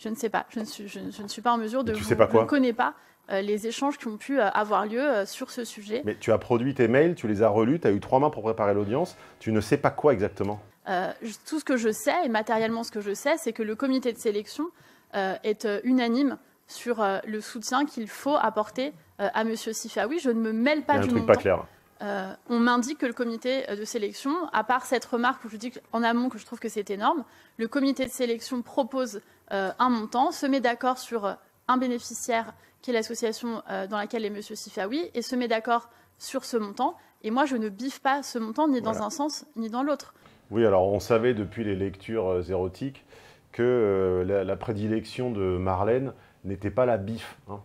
Je ne sais pas. Je ne suis pas en mesure de tu sais pas quoi? Je ne connais pas les échanges qui ont pu avoir lieu sur ce sujet. Mais tu as produit tes mails, tu les as relus, tu as eu 3 mois pour préparer l'audience. Tu ne sais pas quoi exactement? Tout ce que je sais, et matériellement ce que je sais, c'est que le comité de sélection est unanime sur le soutien qu'il faut apporter à M. Sifaoui. Je ne me mêle pas du montant. Il y a un truc pas clair. On m'indique que le comité de sélection, à part cette remarque où je dis en amont que je trouve que c'est énorme, le comité de sélection propose un montant, se met d'accord sur un bénéficiaire qui est l'association dans laquelle est M. Sifaoui, et se met d'accord sur ce montant. Et moi, je ne biffe pas ce montant ni dans un sens ni dans l'autre. Oui, alors on savait depuis les lectures érotiques que la prédilection de Marlène n'était pas la bif. Hein.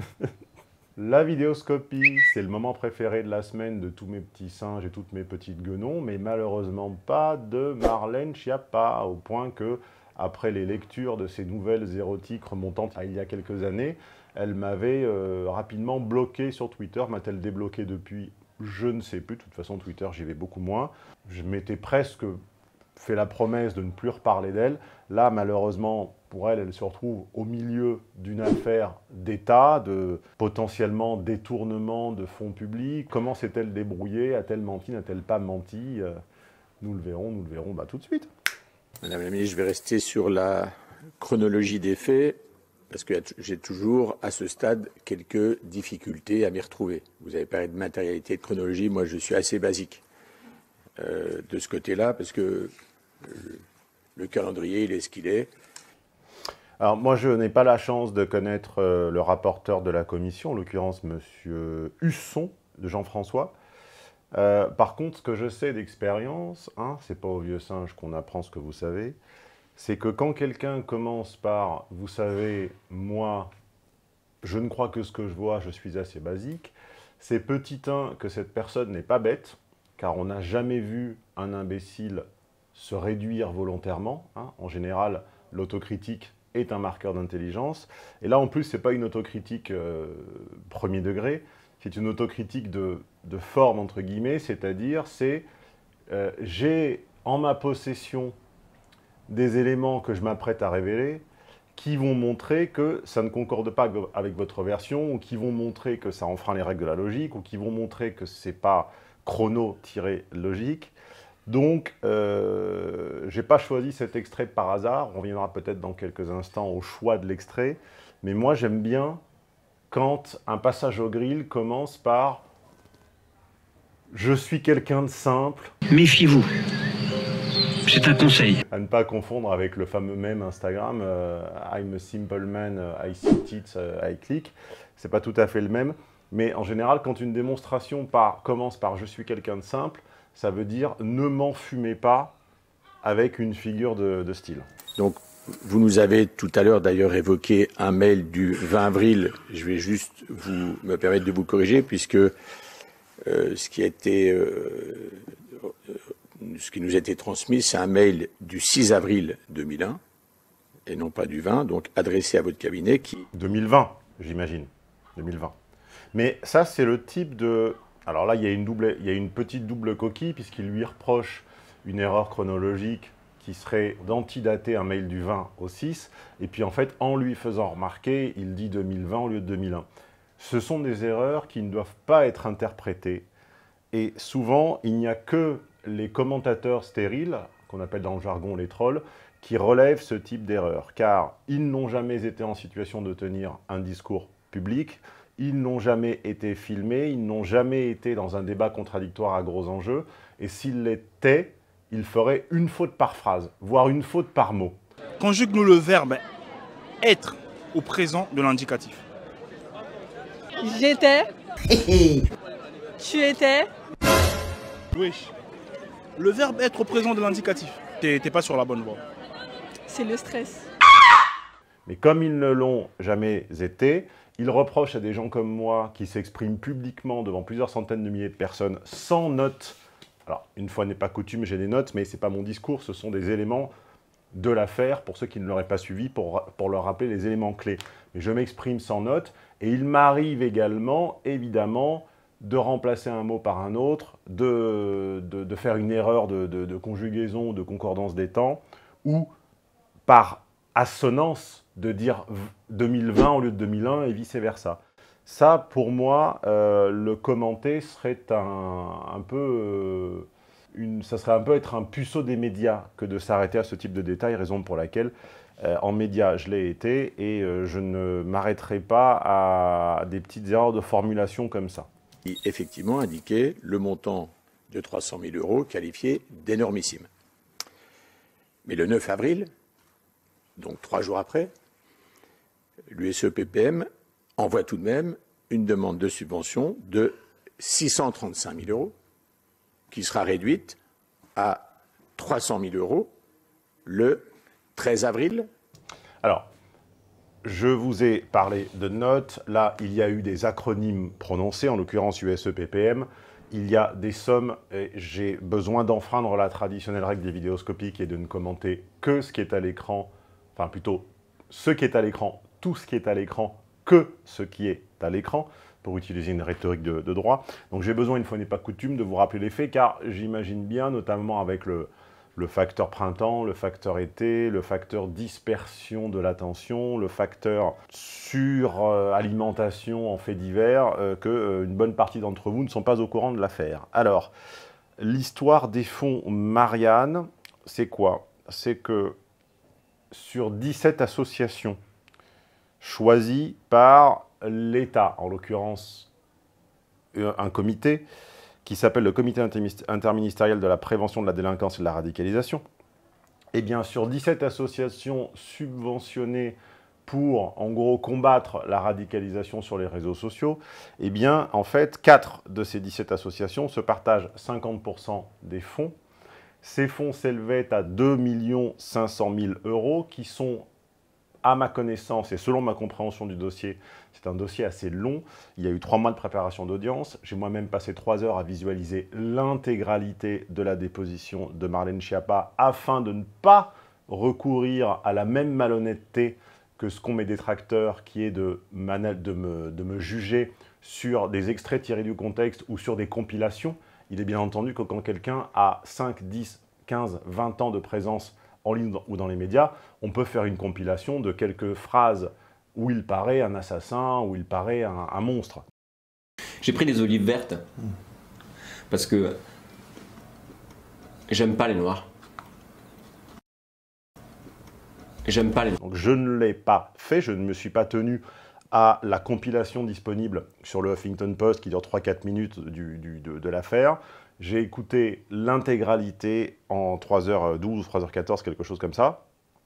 La vidéoscopie, c'est le moment préféré de la semaine de tous mes petits singes et toutes mes petites guenons, mais malheureusement pas de Marlène Schiappa, au point que, après les lectures de ces nouvelles érotiques remontant à il y a quelques années, elle m'avait rapidement bloqué sur Twitter. M'a-t-elle débloqué depuis? Je ne sais plus. De toute façon, Twitter, j'y vais beaucoup moins. Je m'étais presque fait la promesse de ne plus reparler d'elle. Là, malheureusement, pour elle, elle se retrouve au milieu d'une affaire d'État, de potentiellement détournement de fonds publics. Comment s'est-elle débrouillée? A-t-elle menti? N'a-t-elle pas menti? Nous le verrons tout de suite. Madame la ministre, je vais rester sur la chronologie des faits, parce que j'ai toujours, à ce stade, quelques difficultés à m'y retrouver. Vous avez parlé de matérialité, de chronologie. Moi, je suis assez basique de ce côté-là, parce que le calendrier, il est ce qu'il est. Alors, moi, je n'ai pas la chance de connaître le rapporteur de la commission, en l'occurrence, M. Husson, de Jean-François. Par contre, ce que je sais d'expérience, hein, c'est pas au vieux singe qu'on apprend ce que vous savez, c'est que quand quelqu'un commence par « vous savez, moi, je ne crois que ce que je vois, je suis assez basique », c'est petit 1 que cette personne n'est pas bête, car on n'a jamais vu un imbécile se réduire volontairement. Hein. En général, l'autocritique est un marqueur d'intelligence. Et là, en plus, ce n'est pas une autocritique premier degré, c'est une autocritique de forme, entre guillemets, c'est-à-dire, j'ai en ma possession des éléments que je m'apprête à révéler qui vont montrer que ça ne concorde pas avec votre version, ou qui vont montrer que ça enfreint les règles de la logique, ou qui vont montrer que ce n'est pas chrono-logique. Donc, je n'ai pas choisi cet extrait par hasard. On reviendra peut-être dans quelques instants au choix de l'extrait. Mais moi, j'aime bien quand un passage au grill commence par « Je suis quelqu'un de simple ». Méfiez-vous. C'est un conseil. À ne pas confondre avec le fameux mème Instagram I'm a simple man, I see tits, I click. C'est pas tout à fait le même. Mais en général, quand une démonstration commence par « Je suis quelqu'un de simple », ça veut dire « Ne m'enfumez pas » avec une figure de style. Donc, vous nous avez tout à l'heure d'ailleurs évoqué un mail du 20 avril. Je vais juste me permettre de vous corriger, puisque ce qui nous a été transmis, c'est un mail du 6 avril 2001, et non pas du 20, donc adressé à votre cabinet qui... 2020, j'imagine. 2020. Mais ça, c'est le type de... Alors là, il y a une petite double coquille, puisqu'il lui reproche une erreur chronologique qui serait d'antidater un mail du 20 au 6, et puis en fait, en lui faisant remarquer, il dit 2020 au lieu de 2001. Ce sont des erreurs qui ne doivent pas être interprétées, et souvent, il n'y a que les commentateurs stériles, qu'on appelle dans le jargon les trolls, qui relèvent ce type d'erreur, car ils n'ont jamais été en situation de tenir un discours public, ils n'ont jamais été filmés, ils n'ont jamais été dans un débat contradictoire à gros enjeux, et s'ils l'étaient, ils feraient une faute par phrase, voire une faute par mot. Conjugue-nous le verbe être au présent de l'indicatif. J'étais. Tu étais. Oui. Le verbe être au présent de l'indicatif. T'es pas sur la bonne voie. C'est le stress. Mais comme ils ne l'ont jamais été, ils reprochent à des gens comme moi qui s'expriment publiquement devant plusieurs centaines de milliers de personnes sans notes. Alors, une fois n'est pas coutume, j'ai des notes, mais ce n'est pas mon discours, ce sont des éléments de l'affaire, pour ceux qui ne l'auraient pas suivi, pour leur rappeler les éléments clés. Mais je m'exprime sans notes, et il m'arrive également, évidemment, de remplacer un mot par un autre, de faire une erreur de conjugaison ou de concordance des temps, ou par assonance de dire 2020 au lieu de 2001 et vice-versa. Ça, pour moi, le commenter serait un peu être un puceau des médias que de s'arrêter à ce type de détails, raison pour laquelle, en médias, je l'ai été, et je ne m'arrêterai pas à des petites erreurs de formulation comme ça. Qui, effectivement, indiquait le montant de 300 000 € qualifié d'énormissime. Mais le 9 avril, donc 3 jours après, l'USE-PPM envoie tout de même une demande de subvention de 635 000 € qui sera réduite à 300 000 € le 13 avril. Alors, je vous ai parlé de notes. Là, il y a eu des acronymes prononcés, en l'occurrence USE-PPM. Il y a des sommes, et j'ai besoin d'enfreindre la traditionnelle règle des vidéoscopies qui est de ne commenter que ce qui est à l'écran, enfin plutôt ce qui est à l'écran, tout ce qui est à l'écran, que ce qui est à l'écran, pour utiliser une rhétorique de droit. Donc j'ai besoin, une fois n'est pas coutume, de vous rappeler les faits, car j'imagine bien, notamment avec le facteur printemps, le facteur été, le facteur dispersion de l'attention, le facteur suralimentation en faits divers, qu'une bonne partie d'entre vous ne sont pas au courant de l'affaire. Alors, l'histoire des fonds Marianne, c'est quoi? C'est que sur 17 associations choisies par l'État, en l'occurrence un comité, qui s'appelle le Comité interministériel de la prévention de la délinquance et de la radicalisation, et bien sur 17 associations subventionnées pour, en gros, combattre la radicalisation sur les réseaux sociaux, et bien, en fait, 4 de ces 17 associations se partagent 50% des fonds. Ces fonds s'élevaient à 2 500 000 € qui sont, à ma connaissance et selon ma compréhension du dossier, c'est un dossier assez long. Il y a eu 3 mois de préparation d'audience. J'ai moi-même passé 3 heures à visualiser l'intégralité de la déposition de Marlène Schiappa afin de ne pas recourir à la même malhonnêteté que ce qu'ont mes détracteurs, qui est de me juger sur des extraits tirés du contexte ou sur des compilations. Il est bien entendu que quand quelqu'un a 5, 10, 15, 20 ans de présence en ligne ou dans les médias, on peut faire une compilation de quelques phrases où il paraît un assassin, où il paraît un monstre. J'ai pris des olives vertes parce que j'aime pas les noirs. J'aime pas les noirs. Donc je ne l'ai pas fait, je ne me suis pas tenu à la compilation disponible sur le Huffington Post qui dure 3-4 minutes de l'affaire. J'ai écouté l'intégralité en 3h12 ou 3h14, quelque chose comme ça,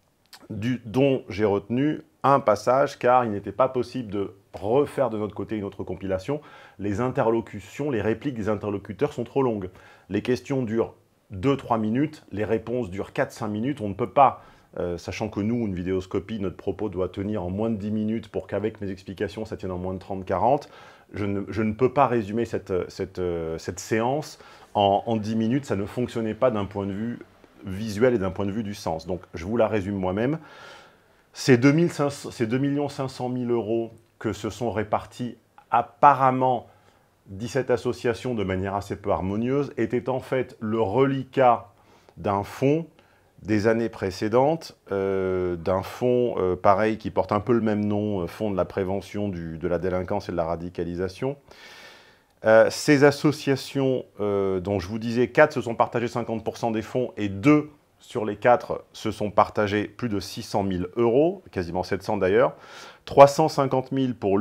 dont j'ai retenu un passage, car il n'était pas possible de refaire de notre côté une autre compilation. Les interlocutions, les répliques des interlocuteurs sont trop longues. Les questions durent 2-3 minutes, les réponses durent 4-5 minutes. On ne peut pas, sachant que nous, une vidéoscopie, notre propos doit tenir en moins de 10 minutes pour qu'avec mes explications, ça tienne en moins de 30-40. Je ne peux pas résumer cette séance en 10 minutes. Ça ne fonctionnait pas d'un point de vue visuel et d'un point de vue du sens. Donc, je vous la résume moi-même. Ces 2 500 000 € que se sont répartis apparemment 17 associations de manière assez peu harmonieuse étaient en fait le reliquat d'un fonds des années précédentes, d'un fonds pareil qui porte un peu le même nom, fonds de la prévention de la délinquance et de la radicalisation. Ces associations, dont je vous disais, 4 se sont partagées 50% des fonds et 2 sur les 4 se sont partagés plus de 600 000 €, quasiment 700 d'ailleurs. 350 000 pour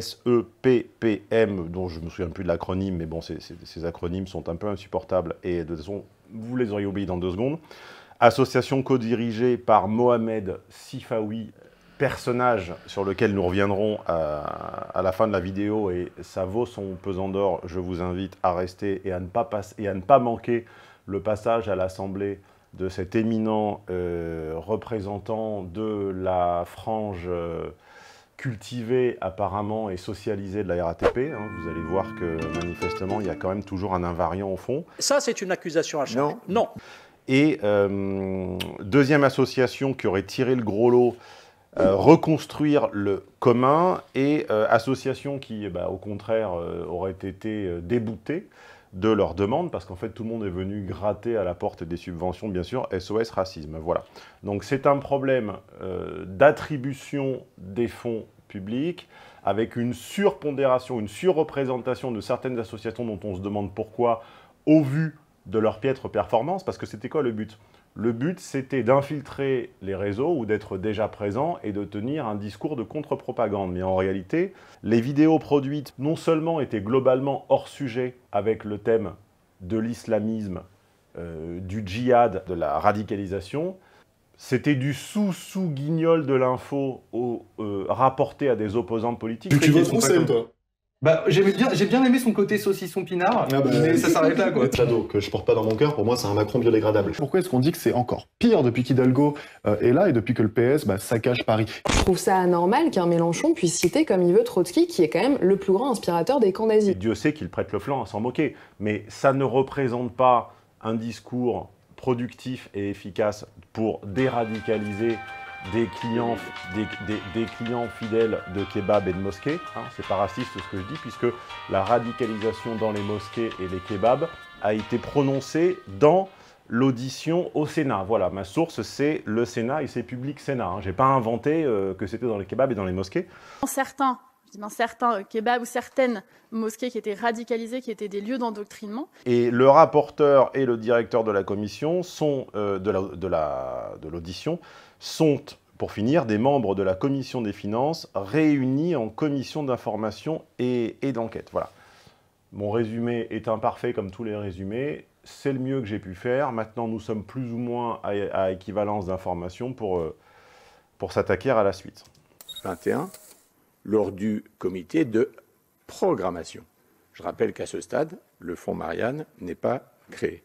l'USE-PPM, dont je ne me souviens plus de l'acronyme, mais bon, ces acronymes sont un peu insupportables et de toute façon, vous les auriez oubliés dans 2 secondes. Association co-dirigée par Mohamed Sifawi, personnage sur lequel nous reviendrons à la fin de la vidéo, et ça vaut son pesant d'or. Je vous invite à rester et à ne pas manquer le passage à l'Assemblée de cet éminent représentant de la frange cultivée apparemment et socialisée de la RATP. Hein. Vous allez voir que manifestement, il y a quand même toujours un invariant au fond. Ça, c'est une accusation à charge. Non. Et deuxième association qui aurait tiré le gros lot, reconstruire le commun, et association qui, au contraire, aurait été déboutée de leurs demandes, parce qu'en fait, tout le monde est venu gratter à la porte des subventions, bien sûr, SOS Racisme. Voilà. Donc c'est un problème d'attribution des fonds publics, avec une surpondération, une surreprésentation de certaines associations dont on se demande pourquoi, au vu de leur piètre performance, parce que c'était quoi le but ? Le but, c'était d'infiltrer les réseaux ou d'être déjà présent et de tenir un discours de contre-propagande. Mais en réalité, les vidéos produites non seulement étaient globalement hors sujet avec le thème de l'islamisme, du djihad, de la radicalisation, c'était du sous-guignol de l'info rapporté à des opposants politiques. Tu votes Roussel, toi? Bah, j'ai bien aimé son côté saucisson pinard, mais ça s'arrête là, quoi. Cadeau que je porte pas dans mon cœur, pour moi, c'est un Macron biodégradable. Pourquoi est-ce qu'on dit que c'est encore pire depuis qu'Hidalgo est là et depuis que le PS saccage Paris? Je trouve ça anormal qu'un Mélenchon puisse citer comme il veut Trotsky, qui est quand même le plus grand inspirateur des camps nazis. Dieu sait qu'il prête le flanc à s'en moquer, mais ça ne représente pas un discours productif et efficace pour déradicaliser des clients fidèles de kebab et de mosquées. Hein, c'est pas raciste ce que je dis, puisque la radicalisation dans les mosquées et les kebabs a été prononcée dans l'audition au Sénat. Voilà, ma source, c'est le Sénat et c'est Public Sénat. Hein. J'ai pas inventé que c'était dans les kebabs et dans les mosquées. Certains kebabs ou certaines mosquées qui étaient radicalisées, qui étaient des lieux d'endoctrinement. Et le rapporteur et le directeur de la commission sont, de l'audition sont, pour finir, des membres de la commission des finances réunis en commission d'information et d'enquête. Voilà. Mon résumé est imparfait comme tous les résumés. C'est le mieux que j'ai pu faire. Maintenant, nous sommes plus ou moins à équivalence d'informations pour s'attaquer à la suite. 21, lors du comité de programmation. Je rappelle qu'à ce stade, le fonds Marianne n'est pas créé.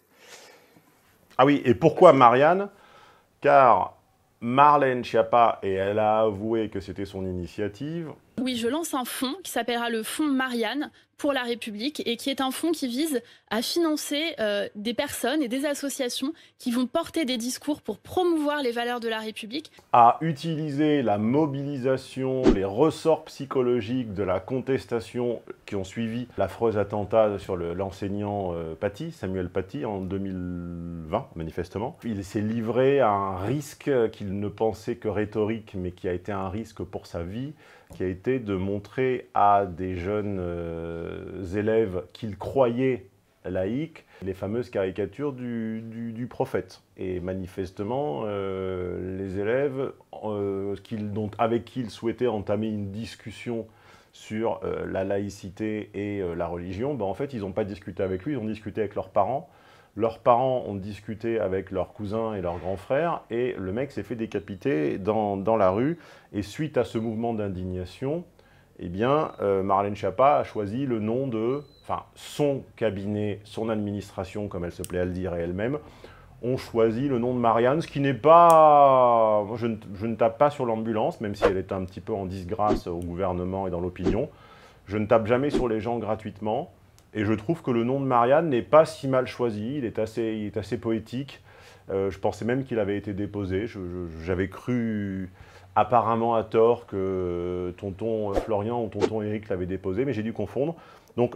Ah oui, et pourquoi Marianne? Car Marlène Schiappa, et elle a avoué que c'était son initiative. Oui, je lance un fonds qui s'appellera le fonds Marianne pour la République et qui est un fonds qui vise à financer des personnes et des associations qui vont porter des discours pour promouvoir les valeurs de la République. À utiliser la mobilisation, les ressorts psychologiques de la contestation qui ont suivi l'affreux attentat sur l'enseignant Samuel Paty, en 2020, manifestement. Il s'est livré à un risque qu'il ne pensait que rhétorique, mais qui a été un risque pour sa vie, qui a été de montrer à des jeunes élèves qu'il croyait laïques les fameuses caricatures du prophète. Et manifestement, les élèves avec qui il souhaitait entamer une discussion sur la laïcité et la religion, en fait, ils n'ont pas discuté avec lui, ils ont discuté avec leurs parents. Leurs parents ont discuté avec leurs cousins et leurs grands frères, et le mec s'est fait décapiter dans la rue. Et suite à ce mouvement d'indignation, eh bien, Marlène Schiappa a choisi le nom de... Enfin, son cabinet, son administration, comme elle se plaît à le dire, et elle-même, ont choisi le nom de Marianne, ce qui n'est pas... Moi, je ne tape pas sur l'ambulance, même si elle est un petit peu en disgrâce au gouvernement et dans l'opinion. Je ne tape jamais sur les gens gratuitement. Et je trouve que le nom de Marianne n'est pas si mal choisi, il est assez poétique. Je pensais même qu'il avait été déposé. J'avais cru, apparemment à tort, que tonton Florian ou tonton Éric l'avaient déposé, mais j'ai dû confondre. Donc,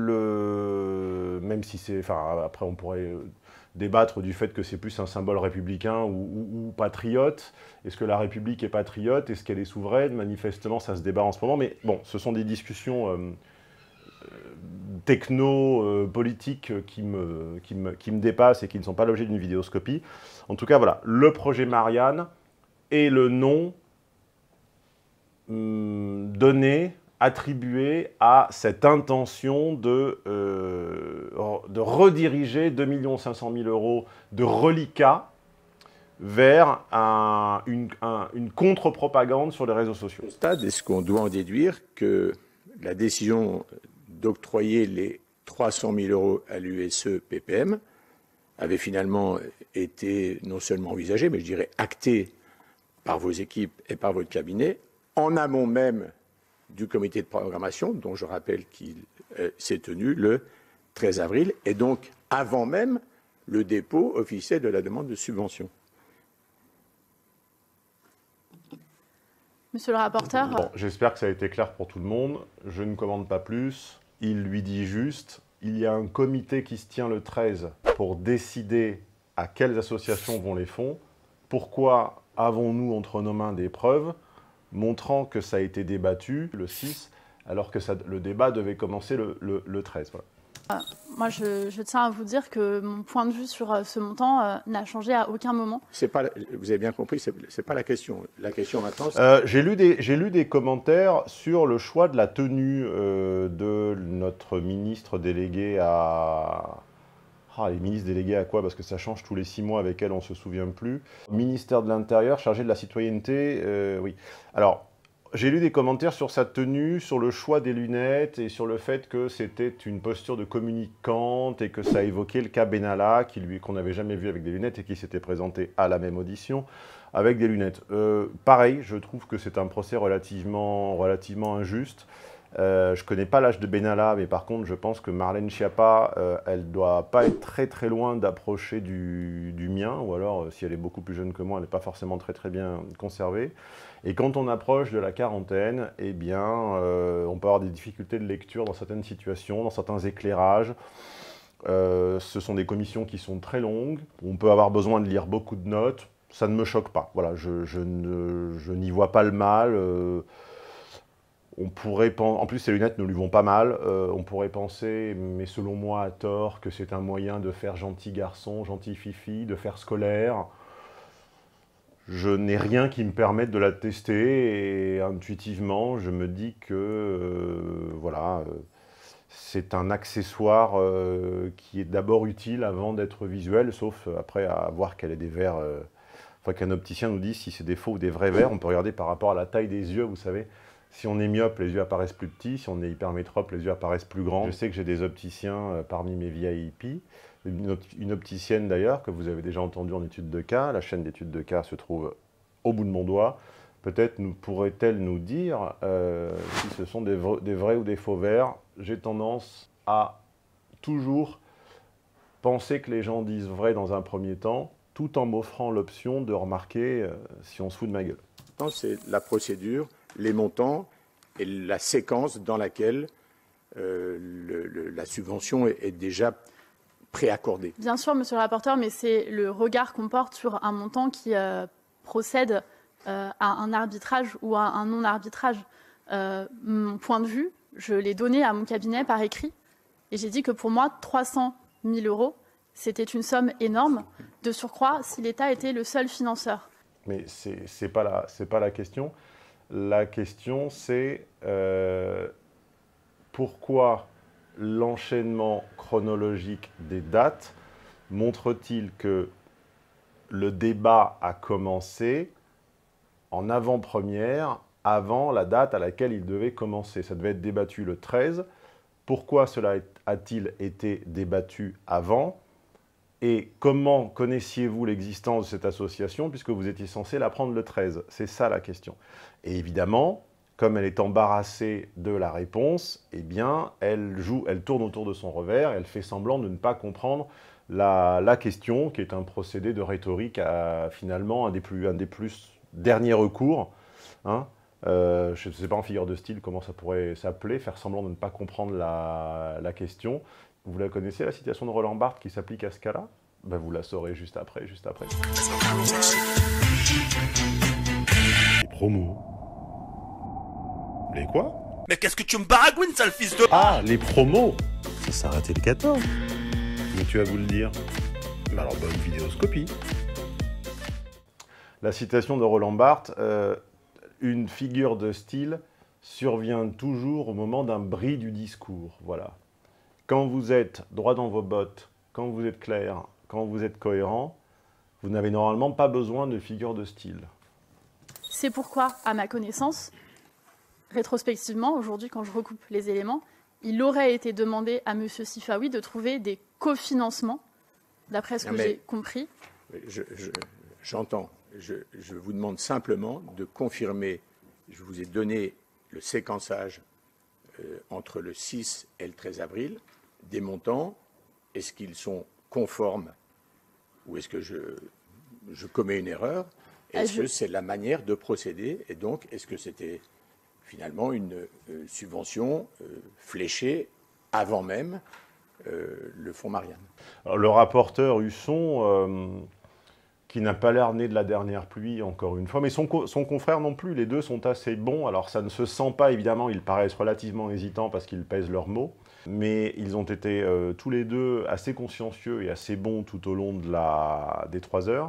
même si c'est... Enfin, après, on pourrait débattre du fait que c'est plus un symbole républicain ou patriote. Est-ce que la République est patriote? Est-ce qu'elle est souveraine? Manifestement, ça se débat en ce moment. Mais bon, ce sont des discussions... techno-politiques qui me dépassent et qui ne sont pas l'objet d'une vidéoscopie. En tout cas, voilà, le projet Marianne est le nom donné, attribué à cette intention de rediriger 2 500 000 € de reliquats vers une contre-propagande sur les réseaux sociaux. Au stade, est-ce qu'on doit en déduire que la décision d'octroyer les 300 000 € à l'USE PPM avait finalement été non seulement envisagée, mais je dirais actée par vos équipes et par votre cabinet, en amont même du comité de programmation, dont je rappelle qu'il s'est tenu le 13 avril, et donc avant même le dépôt officiel de la demande de subvention. Monsieur le rapporteur. Bon, j'espère que ça a été clair pour tout le monde. Je ne commande pas plus. Il lui dit juste, il y a un comité qui se tient le 13 pour décider à quelles associations vont les fonds, pourquoi avons-nous entre nos mains des preuves montrant que ça a été débattu le 6, alors que le débat devait commencer le 13. Voilà. Moi, je tiens à vous dire que mon point de vue sur ce montant n'a changé à aucun moment. Vous avez bien compris, c'est pas la question. La question maintenant, j'ai lu des commentaires sur le choix de la tenue de notre ministre délégué à... les ministres délégués à quoi? Parce que ça change tous les 6 mois avec elle, on ne se souvient plus. Ministère de l'Intérieur, chargé de la citoyenneté, oui. Alors, j'ai lu des commentaires sur sa tenue, sur le choix des lunettes et sur le fait que c'était une posture de communicante et que ça évoquait le cas Benalla, qu'on n'avait jamais vu avec des lunettes et qui s'était présenté à la même audition avec des lunettes. Pareil, je trouve que c'est un procès relativement injuste. Je ne connais pas l'âge de Benalla, mais par contre, je pense que Marlène Schiappa, elle ne doit pas être très très loin d'approcher du mien, ou alors, si elle est beaucoup plus jeune que moi, elle n'est pas forcément très bien conservée. Et quand on approche de la quarantaine, eh bien, on peut avoir des difficultés de lecture dans certaines situations, dans certains éclairages. Ce sont des commissions qui sont très longues, on peut avoir besoin de lire beaucoup de notes, ça ne me choque pas. Voilà, je n'y vois pas le mal. On pourrait en plus, ces lunettes ne lui vont pas mal. On pourrait penser, mais selon moi à tort, que c'est un moyen de faire gentil garçon, gentil fifi, de faire scolaire. Je n'ai rien qui me permette de la tester et intuitivement, je me dis que voilà, c'est un accessoire qui est d'abord utile avant d'être visuel, sauf après à voir qu'elle ait des verres. Enfin, qu'un opticien nous dise si c'est des faux ou des vrais verres. On peut regarder par rapport à la taille des yeux, vous savez. Si on est myope, les yeux apparaissent plus petits. Si on est hypermétrope, les yeux apparaissent plus grands. Je sais que j'ai des opticiens parmi mes VIP. Une opticienne d'ailleurs, que vous avez déjà entendue en études de cas. La chaîne d'études de cas se trouve au bout de mon doigt. Peut-être pourrait-elle nous dire si ce sont des vrais ou des faux verres. J'ai tendance à toujours penser que les gens disent vrai dans un premier temps, tout en m'offrant l'option de remarquer si on se fout de ma gueule. C'est la procédure, les montants et la séquence dans laquelle la subvention est déjà préaccordée. Bien sûr, monsieur le rapporteur, mais c'est le regard qu'on porte sur un montant qui procède à un arbitrage ou à un non-arbitrage. Mon point de vue, je l'ai donné à mon cabinet par écrit et j'ai dit que pour moi, 300 000 euros, c'était une somme énorme, de surcroît si l'État était le seul financeur. Mais c'est pas la question. La question, c'est pourquoi l'enchaînement chronologique des dates montre-t-il que le débat a commencé en avant-première, avant la date à laquelle il devait commencer. Ça devait être débattu le 13. Pourquoi cela a-t-il été débattu avant ? Et comment connaissiez-vous l'existence de cette association puisque vous étiez censé la prendre le 13? C'est ça la question. Et évidemment, comme elle est embarrassée de la réponse, eh bien, elle tourne autour de son revers, elle fait semblant de ne pas comprendre la question, qui est un procédé de rhétorique finalement un des plus derniers recours. Hein. Je ne sais pas en figure de style comment ça pourrait s'appeler, faire semblant de ne pas comprendre la question. Vous la connaissez, la citation de Roland Barthes qui s'applique à ce cas-là? Ben, vous la saurez juste après. Les promos. Les quoi? Mais qu'est-ce que tu me baragouines, sale fils de... Ah, les promos. Ça s'est arrêté le 14. Mais tu vas vous le dire. Mais alors, bonne vidéoscopie. La citation de Roland Barthes, une figure de style survient toujours au moment d'un bris du discours. Voilà. Quand vous êtes droit dans vos bottes, quand vous êtes clair, quand vous êtes cohérent, vous n'avez normalement pas besoin de figure de style. C'est pourquoi, à ma connaissance, rétrospectivement, aujourd'hui, quand je recoupe les éléments, il aurait été demandé à M. Sifawi de trouver des cofinancements, d'après ce que j'ai compris. J'entends. Je vous demande simplement de confirmer, je vous ai donné le séquençage entre le 6 et le 13 avril, des montants, est-ce qu'ils sont conformes ou est-ce que je commets une erreur? Est-ce que c'est la manière de procéder? Et donc, est-ce que c'était finalement une subvention fléchée avant même le fonds Marianne. Alors, le rapporteur Husson, qui n'a pas l'air né de la dernière pluie, encore une fois, mais son confrère non plus, les deux sont assez bons. Alors ça ne se sent pas, évidemment, ils paraissent relativement hésitants parce qu'ils pèsent leurs mots, mais ils ont été tous les deux assez consciencieux et assez bons tout au long des 3 heures.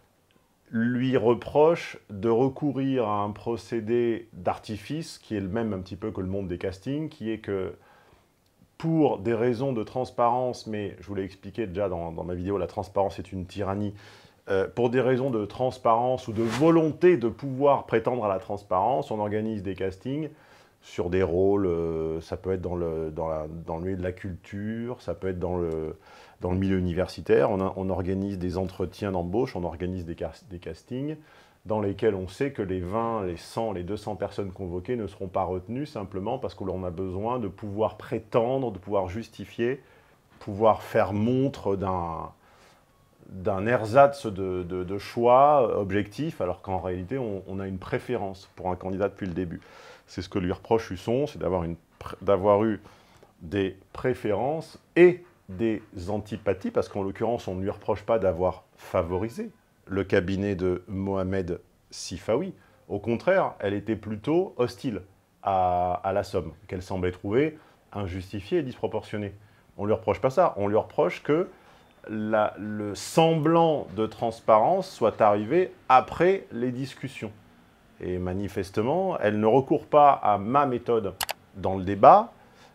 Lui reproche de recourir à un procédé d'artifice qui est le même un petit peu que le monde des castings, qui est que pour des raisons de transparence, mais je vous l'ai expliqué déjà dans ma vidéo, la transparence est une tyrannie, pour des raisons de transparence ou de volonté de pouvoir prétendre à la transparence, on organise des castings sur des rôles, ça peut être dans le milieu de la culture, ça peut être dans le milieu universitaire, on organise des entretiens d'embauche, on organise des castings dans lesquels on sait que les 20, les 100, les 200 personnes convoquées ne seront pas retenues simplement parce que l'on a besoin de pouvoir prétendre, de pouvoir justifier, pouvoir faire montre d'un ersatz de choix objectif, alors qu'en réalité, on a une préférence pour un candidat depuis le début. C'est ce que lui reproche Husson, c'est d'avoir eu des préférences et des antipathies, parce qu'en l'occurrence, on ne lui reproche pas d'avoir favorisé le cabinet de Mohamed Sifawi. Au contraire, elle était plutôt hostile à la somme, qu'elle semblait trouver injustifiée et disproportionnée. On ne lui reproche pas ça, on lui reproche que le semblant de transparence soit arrivé après les discussions. Et manifestement, elle ne recourt pas à ma méthode dans le débat.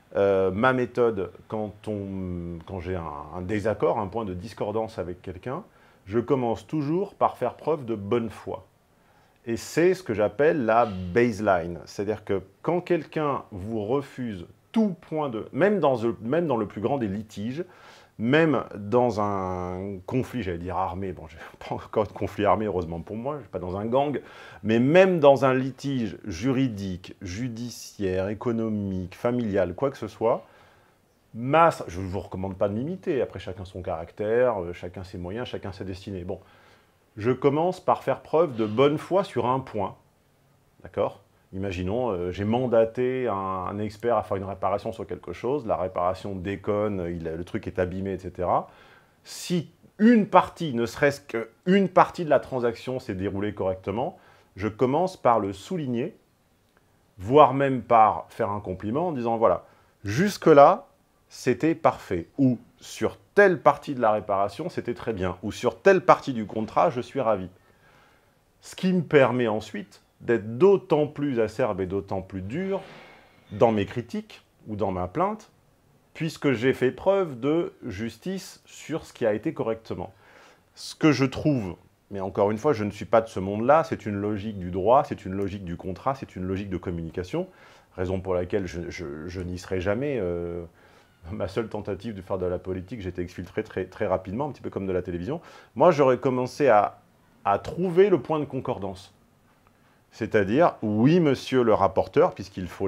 Ma méthode, quand j'ai un désaccord, un point de discordance avec quelqu'un, je commence toujours par faire preuve de bonne foi. Et c'est ce que j'appelle la baseline. C'est-à-dire que quand quelqu'un vous refuse tout point de... Même dans le plus grand des litiges, même dans un conflit, j'allais dire armé, bon, je n'ai pas encore de conflit armé, heureusement pour moi, je ne suis pas dans un gang, mais même dans un litige juridique, judiciaire, économique, familial, quoi que ce soit, je ne vous recommande pas de m'imiter, après chacun son caractère, chacun ses moyens, chacun sa destinée. Bon, je commence par faire preuve de bonne foi sur un point, d'accord ? Imaginons, j'ai mandaté un expert à faire une réparation sur quelque chose, la réparation déconne, le truc est abîmé, etc. Si une partie, ne serait-ce qu'une partie de la transaction s'est déroulée correctement, je commence par le souligner, voire même par faire un compliment en disant, voilà, jusque-là, c'était parfait, ou sur telle partie de la réparation, c'était très bien, ou sur telle partie du contrat, je suis ravi. Ce qui me permet ensuite d'être d'autant plus acerbe et d'autant plus dur dans mes critiques ou dans ma plainte, puisque j'ai fait preuve de justice sur ce qui a été correctement. Ce que je trouve, mais encore une fois, je ne suis pas de ce monde-là, c'est une logique du droit, c'est une logique du contrat, c'est une logique de communication, raison pour laquelle je n'y serai jamais. Ma seule tentative de faire de la politique, j'ai été exfiltré très rapidement, un petit peu comme de la télévision. Moi, j'aurais commencé à trouver le point de concordance. C'est-à-dire, oui, monsieur le rapporteur, puisqu'il faut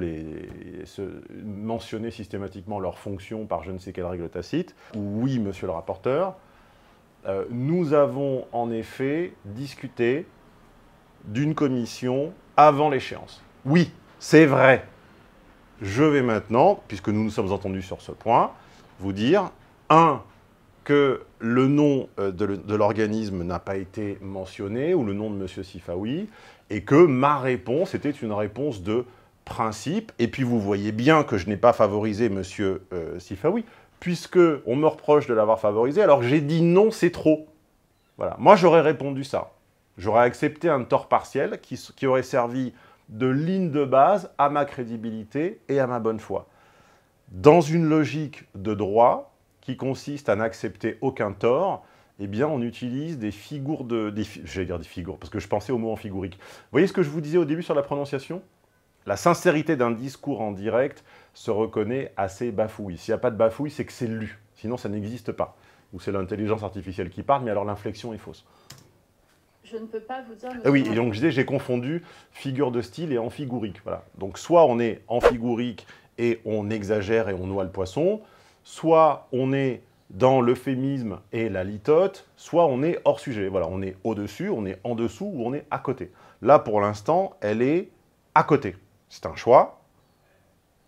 mentionner systématiquement leurs fonctions par je ne sais quelle règle tacite, oui, monsieur le rapporteur, nous avons en effet discuté d'une commission avant l'échéance. Oui, c'est vrai. Je vais maintenant, puisque nous nous sommes entendus sur ce point, vous dire, 1, que le nom de l'organisme n'a pas été mentionné, ou le nom de M. Sifawi, et que ma réponse était une réponse de principe. Et puis vous voyez bien que je n'ai pas favorisé M. Sifawi, puisqu'on me reproche de l'avoir favorisé, alors que j'ai dit non, c'est trop. Voilà. Moi, j'aurais répondu ça. J'aurais accepté un tort partiel qui aurait servi de ligne de base à ma crédibilité et à ma bonne foi. Dans une logique de droit qui consiste à n'accepter aucun tort, eh bien, on utilise des figures j'allais dire des figures, parce que je pensais au mot amphigorique. Vous voyez ce que je vous disais au début sur la prononciation ? La sincérité d'un discours en direct se reconnaît assez bafouille. S'il n'y a pas de bafouille, c'est que c'est lu. Sinon, ça n'existe pas. Ou c'est l'intelligence artificielle qui parle, mais alors l'inflexion est fausse. Je ne peux pas vous dire... Oui, et donc je disais, j'ai confondu figure de style et amphigorique. Voilà. Donc soit on est amphigorique et on exagère et on noie le poisson, soit on est dans l'euphémisme et la litote, soit on est hors sujet. Voilà, on est au-dessus, on est en dessous ou on est à côté. Là, pour l'instant, elle est à côté. C'est un choix.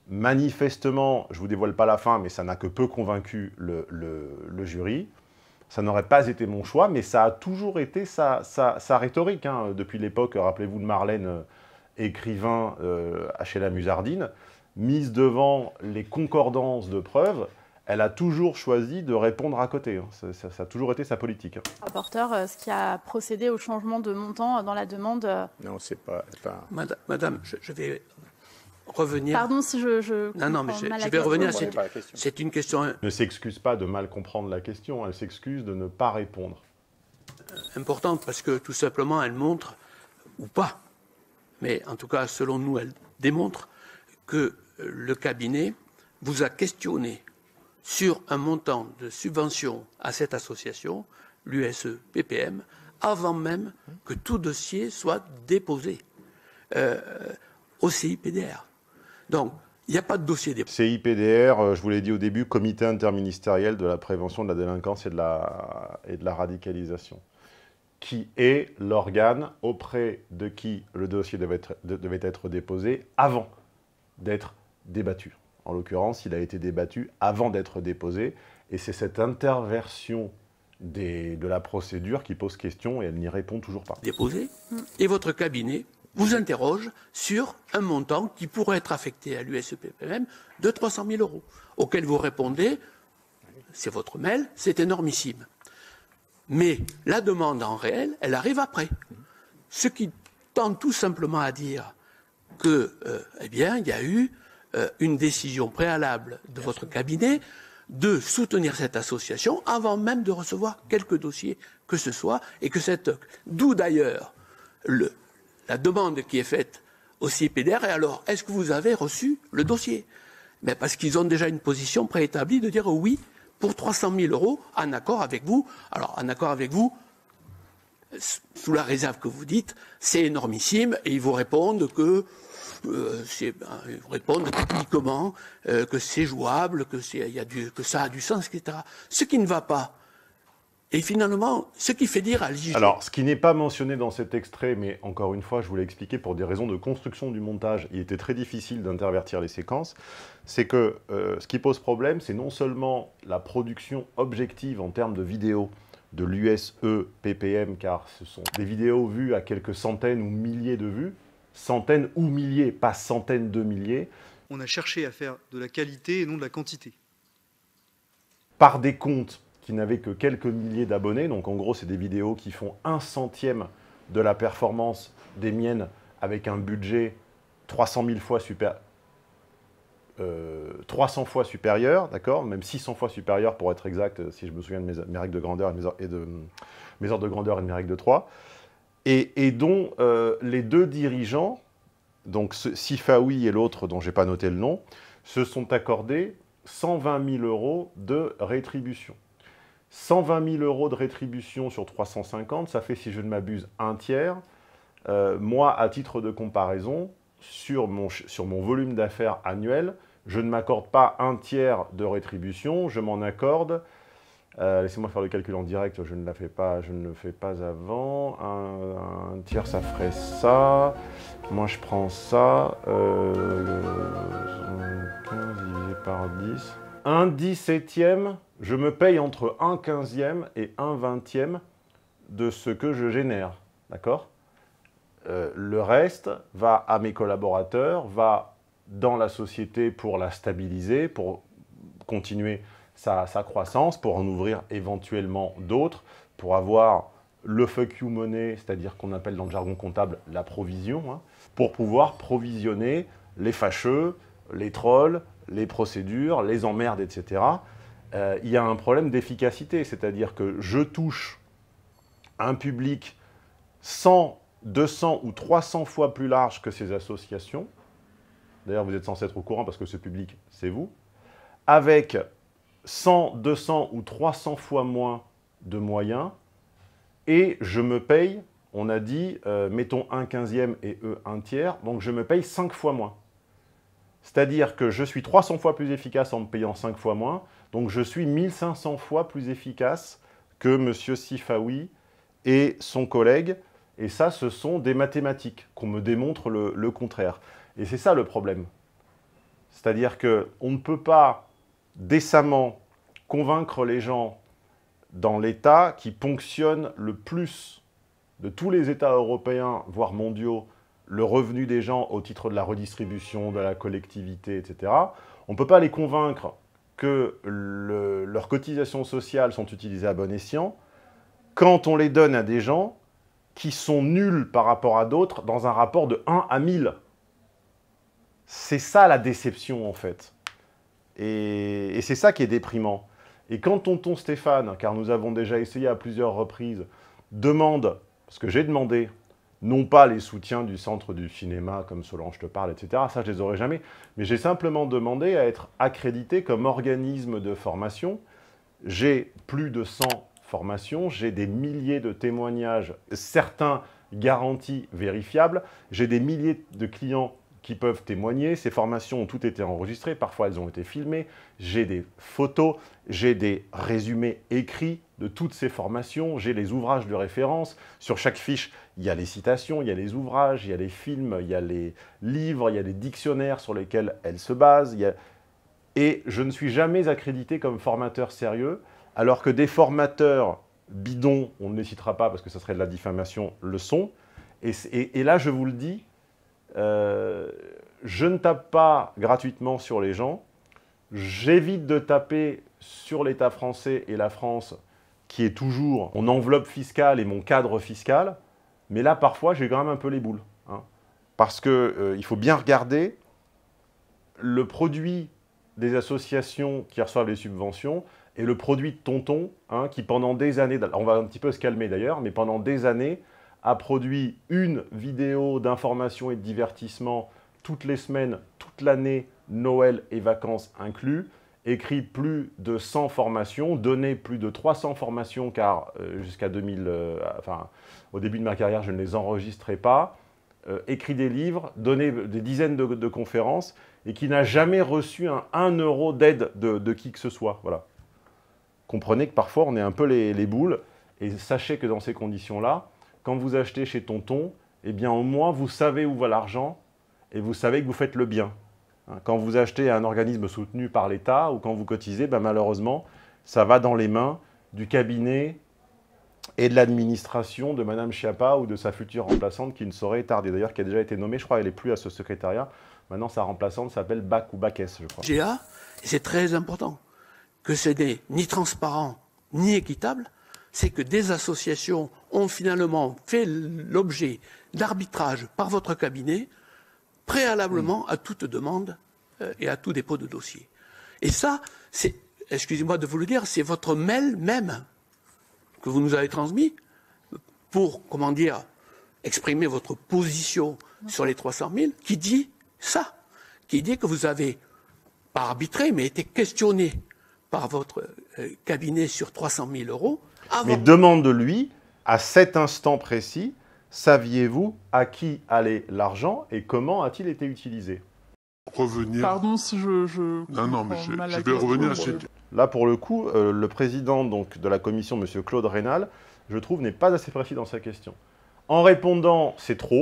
Manifestement, je ne vous dévoile pas la fin, mais ça n'a que peu convaincu le jury. Ça n'aurait pas été mon choix, mais ça a toujours été sa rhétorique. Hein. Depuis l'époque, rappelez-vous de Marlène, écrivain chez la Musardine, mise devant les concordances de preuves, elle a toujours choisi de répondre à côté. Hein. Ça a toujours été sa politique. Hein. Rapporteur, ce qui a procédé au changement de montant dans la demande... Non, c'est pas... Madame, je vais revenir... Pardon si je non, mais je vais revenir. C'est une question... Ne s'excuse pas de mal comprendre la question, elle s'excuse de ne pas répondre. Importante, parce que tout simplement, elle montre, ou pas, mais en tout cas, selon nous, elle démontre que le cabinet vous a questionné sur un montant de subvention à cette association, l'USE-PPM, avant même que tout dossier soit déposé au CIPDR. Donc, il n'y a pas de dossier déposé. CIPDR, je vous l'ai dit au début, Comité interministériel de la prévention de la délinquance et de la radicalisation, qui est l'organe auprès de qui le dossier devait être déposé avant d'être débattu. En l'occurrence, il a été débattu avant d'être déposé, et c'est cette interversion de la procédure qui pose question, et elle n'y répond toujours pas. Déposé, et votre cabinet vous interroge sur un montant qui pourrait être affecté à l'USE-PPM de 300 000 €, auquel vous répondez, c'est votre mail, c'est énormissime. Mais la demande en réel, elle arrive après. Ce qui tend tout simplement à dire que, eh bien, il y a eu une décision préalable de votre cabinet de soutenir cette association avant même de recevoir quelques dossiers que ce soit, et que d'où d'ailleurs la demande qui est faite au CIPDR. Et alors, est-ce que vous avez reçu le dossier? Mais parce qu'ils ont déjà une position préétablie de dire oui pour 300 000 € en accord avec vous. Alors, en accord avec vous, sous la réserve que vous dites, c'est énormissime, et ils vous répondent que ils vous répondent publiquement que c'est jouable, que ça a du sens, etc. Ce qui ne va pas. Et finalement, ce qui fait dire à l'IGE... Alors, ce qui n'est pas mentionné dans cet extrait, mais encore une fois, je vous l'ai expliqué, pour des raisons de construction du montage, il était très difficile d'intervertir les séquences, c'est que ce qui pose problème, c'est non seulement la production objective en termes de vidéos de l'USE-PPM, car ce sont des vidéos vues à quelques centaines ou milliers de vues, centaines ou milliers, pas centaines de milliers. On a cherché à faire de la qualité et non de la quantité. Par des comptes qui n'avaient que quelques milliers d'abonnés, donc en gros c'est des vidéos qui font 1/100 de la performance des miennes, avec un budget 300 fois supérieur, d'accord, même 600 fois supérieur pour être exact, si je me souviens de mes règles de grandeur et de mes ordres de grandeur et de mes règles de 3. Et dont les deux dirigeants, donc Sifaoui et l'autre dont je n'ai pas noté le nom, se sont accordés 120 000 € de rétribution. 120 000 € de rétribution sur 350, ça fait, si je ne m'abuse, un tiers. Moi, à titre de comparaison, sur mon volume d'affaires annuel, je ne m'accorde pas un tiers de rétribution, je m'en accorde... laissez-moi faire le calcul en direct, je ne le fais pas avant. Un tiers, ça ferait ça. Moi, je prends ça. 15 divisé par 10. 1/17e, je me paye entre 1/15e et 1/20e de ce que je génère. D'accord ? Le reste va à mes collaborateurs, va dans la société pour la stabiliser, pour continuer sa croissance, pour en ouvrir éventuellement d'autres, pour avoir le fuck you money, c'est-à-dire qu'on appelle dans le jargon comptable la provision, hein, pour pouvoir provisionner les fâcheux, les trolls, les procédures, les emmerdes, etc. Il y a un problème d'efficacité, c'est-à-dire que je touche un public 100, 200 ou 300 fois plus large que ces associations. D'ailleurs, vous êtes censé être au courant parce que ce public, c'est vous. Avec 100, 200 ou 300 fois moins de moyens, et je me paye, on a dit, mettons 1/15e et eux 1/3, donc je me paye 5 fois moins. C'est-à-dire que je suis 300 fois plus efficace en me payant 5 fois moins, donc je suis 1500 fois plus efficace que M. Sifaoui et son collègue, et ça, ce sont des mathématiques, qu'on me démontre le contraire. Et c'est ça le problème. C'est-à-dire qu'on ne peut pas décemment convaincre les gens dans l'État qui ponctionne le plus de tous les États européens, voire mondiaux, le revenu des gens au titre de la redistribution, de la collectivité, etc. On ne peut pas les convaincre que leurs cotisations sociales sont utilisées à bon escient quand on les donne à des gens qui sont nuls par rapport à d'autres dans un rapport de 1 à 1000. C'est ça la déception, en fait. Et c'est ça qui est déprimant. Et quand tonton Stéphane, car nous avons déjà essayé à plusieurs reprises, demande, parce que j'ai demandé, non pas les soutiens du centre du cinéma, comme Solange te parle, etc., ça je les aurais jamais, mais j'ai simplement demandé à être accrédité comme organisme de formation. J'ai plus de 100 formations, j'ai des milliers de témoignages, certains garantis vérifiables, j'ai des milliers de clients qui peuvent témoigner. Ces formations ont toutes été enregistrées, parfois elles ont été filmées, j'ai des photos, j'ai des résumés écrits de toutes ces formations, j'ai les ouvrages de référence, sur chaque fiche il y a les citations, il y a les ouvrages, il y a les films, il y a les livres, il y a les dictionnaires sur lesquels elles se basent, et je ne suis jamais accrédité comme formateur sérieux, alors que des formateurs bidons, on ne les citera pas parce que ce serait de la diffamation, le sont, et là je vous le dis, je ne tape pas gratuitement sur les gens, j'évite de taper sur l'État français et la France, qui est toujours mon enveloppe fiscale et mon cadre fiscal, mais là, parfois, j'ai quand même un peu les boules. Hein, parce qu'il faut bien regarder le produit des associations qui reçoivent les subventions et le produit de tonton, hein, qui pendant des années, on va un petit peu se calmer d'ailleurs, mais pendant des années, a produit une vidéo d'information et de divertissement toutes les semaines, toute l'année, Noël et vacances inclus, écrit plus de 100 formations, donné plus de 300 formations, car jusqu'à 2000, au début de ma carrière, je ne les enregistrais pas, écrit des livres, donné des dizaines de conférences, et qui n'a jamais reçu un 1 euro d'aide de qui que ce soit. Voilà. Comprenez que parfois, on est un peu les boules, et sachez que dans ces conditions-là, quand vous achetez chez tonton, eh bien au moins vous savez où va l'argent et vous savez que vous faites le bien. Quand vous achetez un organisme soutenu par l'État ou quand vous cotisez, ben malheureusement, ça va dans les mains du cabinet et de l'administration de Mme Schiappa ou de sa future remplaçante qui ne saurait tarder. D'ailleurs, qui a déjà été nommée, je crois, elle n'est plus à ce secrétariat. Maintenant, sa remplaçante s'appelle Bac ou Baquès, je crois. GA, et c'est très important, que ce n'est ni transparent ni équitable, c'est que des associations ont finalement fait l'objet d'arbitrage par votre cabinet préalablement à toute demande et à tout dépôt de dossier. Et ça, c'est, excusez-moi de vous le dire, c'est votre mail même que vous nous avez transmis pour, comment dire, exprimer votre position sur les 300 000, qui dit ça, qui dit que vous avez, pas arbitré, mais été questionné par votre cabinet sur 300 000 euros. Mais demande-lui, à cet instant précis, saviez-vous à qui allait l'argent et comment a-t-il été utilisé? Revenir. Pardon si je non, mais je vais revenir à cette... Là, pour le coup, le président donc, de la commission, M. Claude Raynal, je trouve, n'est pas assez précis dans sa question. En répondant « c'est trop »,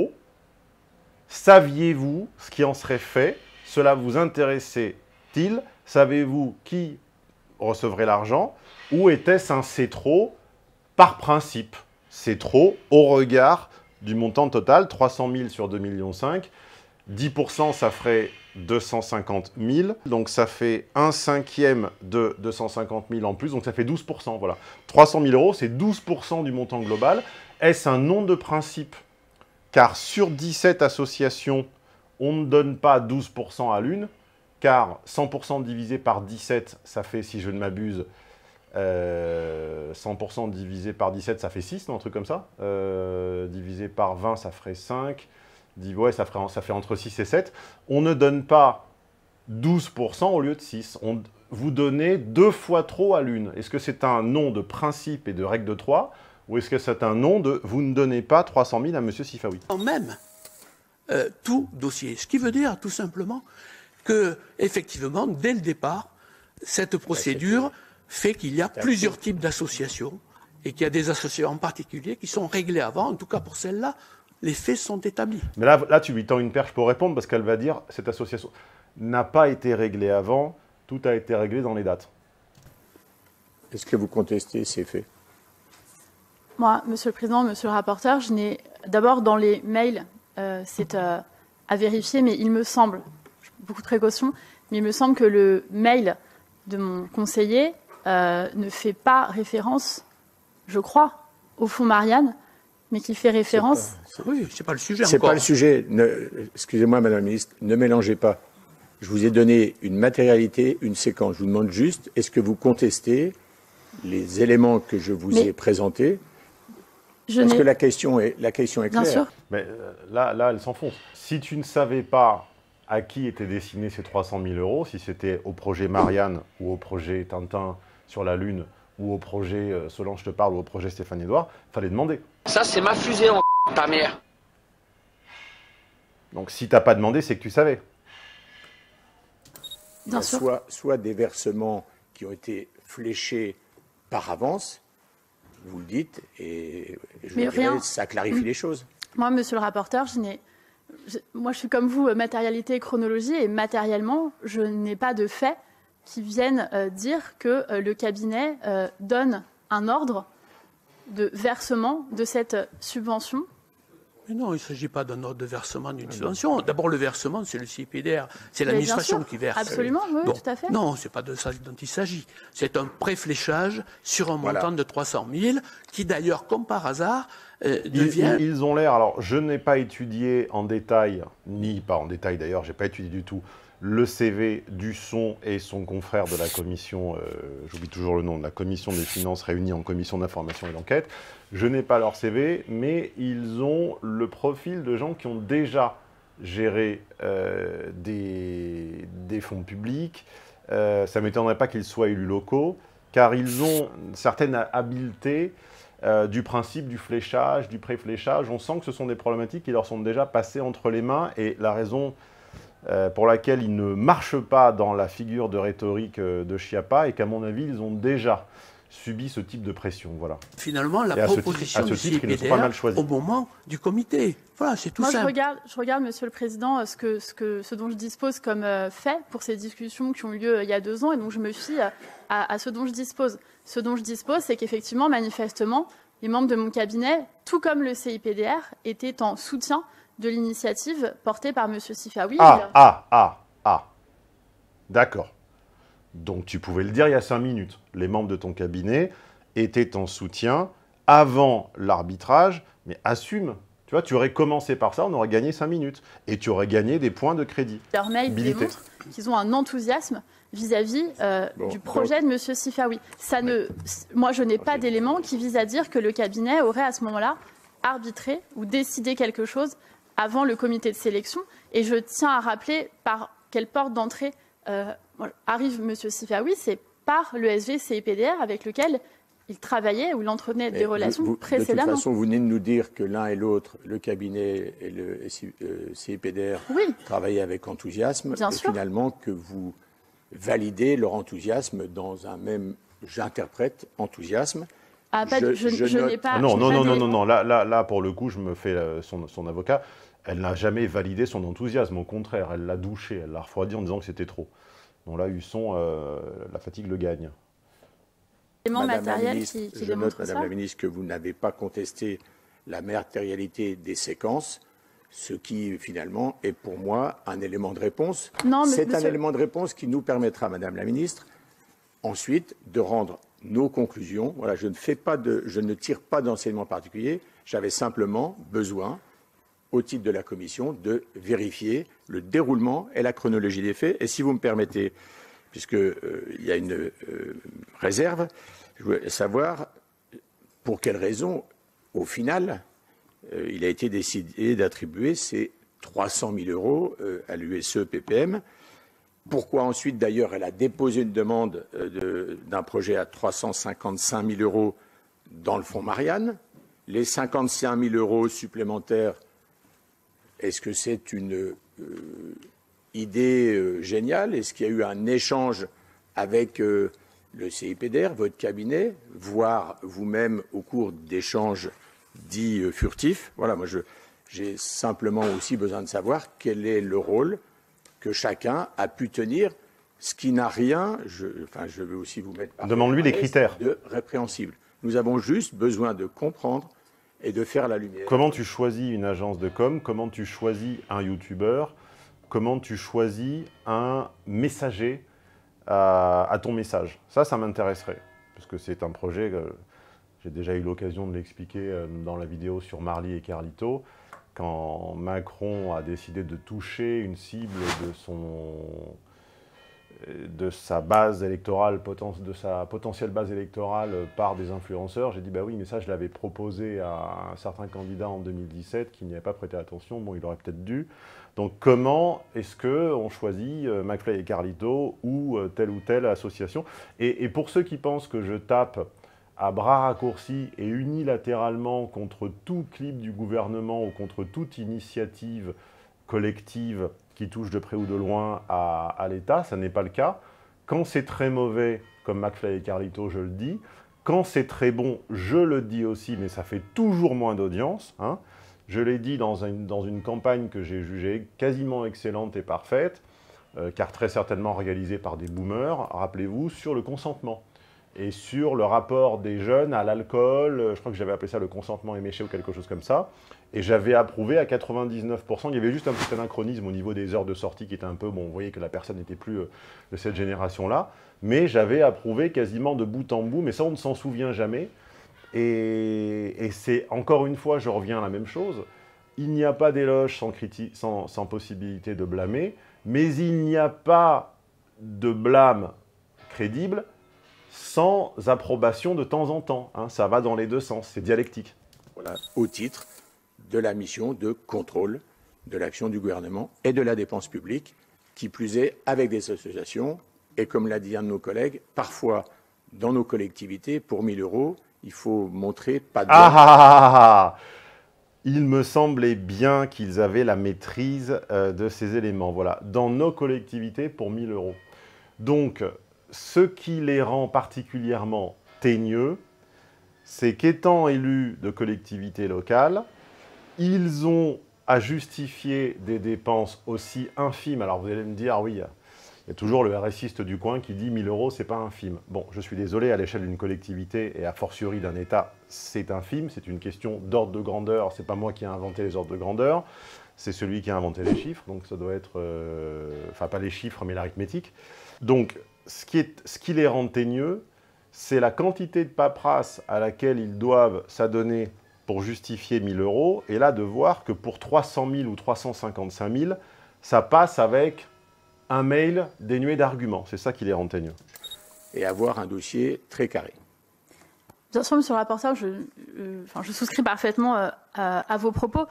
saviez-vous ce qui en serait fait? Cela vous intéressait-il? Savez-vous qui recevrait l'argent? Ou était-ce un « c'est trop » par principe? C'est trop au regard du montant total, 300 000 sur 2,5 millions. 10%, ça ferait 250 000. Donc, ça fait 1/5 de 250 000 en plus. Donc, ça fait 12%. Voilà. 300 000 euros, c'est 12% du montant global. Est-ce un non de principe? Car sur 17 associations, on ne donne pas 12% à l'une. Car 100% divisé par 17, ça fait, si je ne m'abuse, 100% divisé par 17, ça fait 6, non, un truc comme ça. Divisé par 20, ça ferait 5. Ouais, ça fait entre 6 et 7. On ne donne pas 12% au lieu de 6. Vous donnez 2 fois trop à l'une. Est-ce que c'est un non de principe et de règle de 3 ou est-ce que c'est un non de vous ne donnez pas 300 000 à M. Sifaoui? Même tout dossier. Ce qui veut dire tout simplement que, effectivement, dès le départ, cette procédure fait qu'il y a plusieurs types d'associations et qu'il y a des associations en particulier qui sont réglées avant. En tout cas, pour celle-là, les faits sont établis. Mais là, tu lui tends une perche pour répondre parce qu'elle va dire, cette association... n'a pas été réglé avant, tout a été réglé dans les dates. Est-ce que vous contestez ces faits? Moi, Monsieur le Président, Monsieur le rapporteur, je n'ai d'abord dans les mails, c'est à vérifier, mais il me semble, beaucoup de précautions, mais il me semble que le mail de mon conseiller ne fait pas référence, je crois, au fonds Marianne, mais qui fait référence... Oui, c'est pas le sujet C'est encore. pas le sujet. Excusez-moi, Madame la Ministre, ne mélangez pas. Je vous ai donné une matérialité, une séquence. Je vous demande juste, est-ce que vous contestez les éléments que je vous ai présentés? Parce que la question est claire. Bien sûr. Mais là, elle s'enfonce. Si tu ne savais pas à qui étaient destinés ces 300 000 €, si c'était au projet Marianne ou au projet Tintin sur la Lune ou au projet Solange te parle ou au projet Stéphane Edouard, fallait demander. Ça, c'est ma fusée en ta mère. Donc si tu n'as pas demandé, c'est que tu savais. Bien sûr. Soit des versements qui ont été fléchés par avance, vous le dites, et ça clarifie les choses. Moi, Monsieur le rapporteur, moi, je suis comme vous, matérialité et chronologie, et matériellement, je n'ai pas de faits qui viennent dire que le cabinet donne un ordre de versement de cette subvention. Mais non, il ne s'agit pas d'un ordre de versement d'une subvention. D'abord, le versement, c'est le CIPDR. C'est l'administration qui verse. Absolument, oui, bon, tout à fait. Non, ce n'est pas de ça dont il s'agit. C'est un préfléchage sur un montant de 300 000 qui, d'ailleurs, comme par hasard, devient... Ils ont l'air... Alors, je n'ai pas étudié en détail, ni pas en détail d'ailleurs, je n'ai pas étudié du tout, le CV d'Husson et son confrère de la commission, j'oublie toujours le nom, de la commission des finances réunie en commission d'information et d'enquête. Je n'ai pas leur CV, mais ils ont le profil de gens qui ont déjà géré des fonds publics. Ça ne m'étonnerait pas qu'ils soient élus locaux, car ils ont une certaine habileté du principe du fléchage, du pré-fléchage. On sent que ce sont des problématiques qui leur sont déjà passées entre les mains, et la raison pour laquelle ils ne marchent pas dans la figure de rhétorique de Schiappa, et qu'à mon avis, ils ont déjà subi ce type de pression. Voilà. Finalement, la proposition du CIPDR au moment du comité. Voilà, c'est tout simple. Moi, je regarde, Monsieur le Président, ce dont je dispose comme fait pour ces discussions qui ont eu lieu il y a 2 ans, et donc je me fie à ce dont je dispose. Ce dont je dispose, c'est qu'effectivement, manifestement, les membres de mon cabinet, tout comme le CIPDR, étaient en soutien de l'initiative portée par M. Sifaoui. D'accord. Donc tu pouvais le dire il y a 5 minutes. Les membres de ton cabinet étaient en soutien avant l'arbitrage, mais assume. Tu vois, tu aurais commencé par ça, on aurait gagné 5 minutes. Et tu aurais gagné des points de crédit. Leur mail démontre qu'ils ont un enthousiasme vis-à-vis du projet de M. Sifaoui. Moi, je n'ai pas d'éléments qui visent à dire que le cabinet aurait à ce moment-là arbitré ou décidé quelque chose avant le comité de sélection. Et je tiens à rappeler par quelle porte d'entrée arrive M. Sifaoui, c'est par l'ESG CIPDR avec lequel il travaillait ou il entretenait des relations précédemment. De toute façon, vous venez de nous dire que l'un et l'autre, le cabinet et le CIPDR, travaillaient avec enthousiasme, et finalement que vous validez leur enthousiasme dans un même, j'interprète, enthousiasme. Je n'ai pas... Non, là, pour le coup, je me fais son avocat. Elle n'a jamais validé son enthousiasme, au contraire, elle l'a douché, elle l'a refroidi en disant que c'était trop. Donc là, Husson, la fatigue le gagne. Madame la ministre, je note, Madame la Ministre, que vous n'avez pas contesté la matérialité des séquences, ce qui, finalement, est pour moi un élément de réponse. C'est un élément de réponse qui nous permettra, Madame la Ministre, ensuite, de rendre nos conclusions. Voilà, je ne tire pas d'enseignement particulier, j'avais simplement besoin, au titre de la commission, de vérifier le déroulement et la chronologie des faits. Et si vous me permettez, puisqu'il y a une réserve, je voulais savoir pour quelle raison, au final, il a été décidé d'attribuer ces 300 000 € à l'USE-PPM. Pourquoi ensuite, d'ailleurs, elle a déposé une demande d'un projet à 355 000 € dans le fonds Marianne. Les 55 000 € supplémentaires, est-ce que c'est une idée géniale? Est-ce qu'il y a eu un échange avec le CIPDR, votre cabinet, voire vous-même au cours d'échanges dits furtifs? Voilà, moi j'ai simplement aussi besoin de savoir quel est le rôle que chacun a pu tenir, ce qui n'a rien, je veux aussi vous mettre... Demande-lui les critères. ...de répréhensible. Nous avons juste besoin de comprendre et de faire la lumière. Comment tu choisis une agence de com? Comment tu choisis un youtubeur? Comment tu choisis un messager à ton message? Ça m'intéresserait, parce que c'est un projet, j'ai déjà eu l'occasion de l'expliquer dans la vidéo sur Marly et Carlito, quand Macron a décidé de toucher une cible de sa base électorale, de sa potentielle base électorale par des influenceurs, j'ai dit bah oui, mais ça je l'avais proposé à un certain candidat en 2017 qui n'y avait pas prêté attention, bon il aurait peut-être dû. Donc comment est-ce qu'on choisit McFly et Carlito ou telle association? Et pour ceux qui pensent que je tape à bras raccourcis et unilatéralement contre tout clip du gouvernement ou contre toute initiative collective qui touche de près ou de loin à l'État, ça n'est pas le cas. Quand c'est très mauvais, comme McFly et Carlito, je le dis. Quand c'est très bon, je le dis aussi, mais ça fait toujours moins d'audience. Hein. Je l'ai dit dans une campagne que j'ai jugée quasiment excellente et parfaite, car très certainement réalisée par des boomers, rappelez-vous, sur le consentement. Et sur le rapport des jeunes à l'alcool, je crois que j'avais appelé ça le consentement éméché ou quelque chose comme ça, et j'avais approuvé à 99%, il y avait juste un petit anachronisme au niveau des heures de sortie qui était un peu, bon, vous voyez que la personne n'était plus de cette génération-là, mais j'avais approuvé quasiment de bout en bout, mais ça on ne s'en souvient jamais, et c'est, encore une fois, je reviens à la même chose, il n'y a pas d'éloge sans possibilité de blâmer, mais il n'y a pas de blâme crédible sans approbation de temps en temps. Hein, ça va dans les deux sens, c'est dialectique. Voilà, au titre de la mission de contrôle de l'action du gouvernement et de la dépense publique, qui plus est avec des associations, et comme l'a dit un de nos collègues, parfois dans nos collectivités, pour 1 000 €, il faut montrer pas de... Il me semblait bien qu'ils avaient la maîtrise de ces éléments. Voilà, dans nos collectivités, pour 1 000 €. Donc, ce qui les rend particulièrement teigneux, c'est qu'étant élus de collectivités locales, ils ont à justifier des dépenses aussi infimes. Alors vous allez me dire, oui, il y a toujours le RSiste du coin qui dit 1 000 €, c'est pas infime. Bon, je suis désolé, à l'échelle d'une collectivité et a fortiori d'un État, c'est infime. C'est une question d'ordre de grandeur. C'est pas moi qui ai inventé les ordres de grandeur. C'est celui qui a inventé les chiffres. Donc ça doit être, enfin pas les chiffres, mais l'arithmétique. Donc, ce qui les rend teigneux, c'est la quantité de paperasse à laquelle ils doivent s'adonner pour justifier 1 000 €, et là de voir que pour 300 000 ou 355 000, ça passe avec un mail dénué d'arguments. C'est ça qui les rend teigneux. Et avoir un dossier très carré. Bien sûr, monsieur le rapporteur, je souscris parfaitement à vos propos.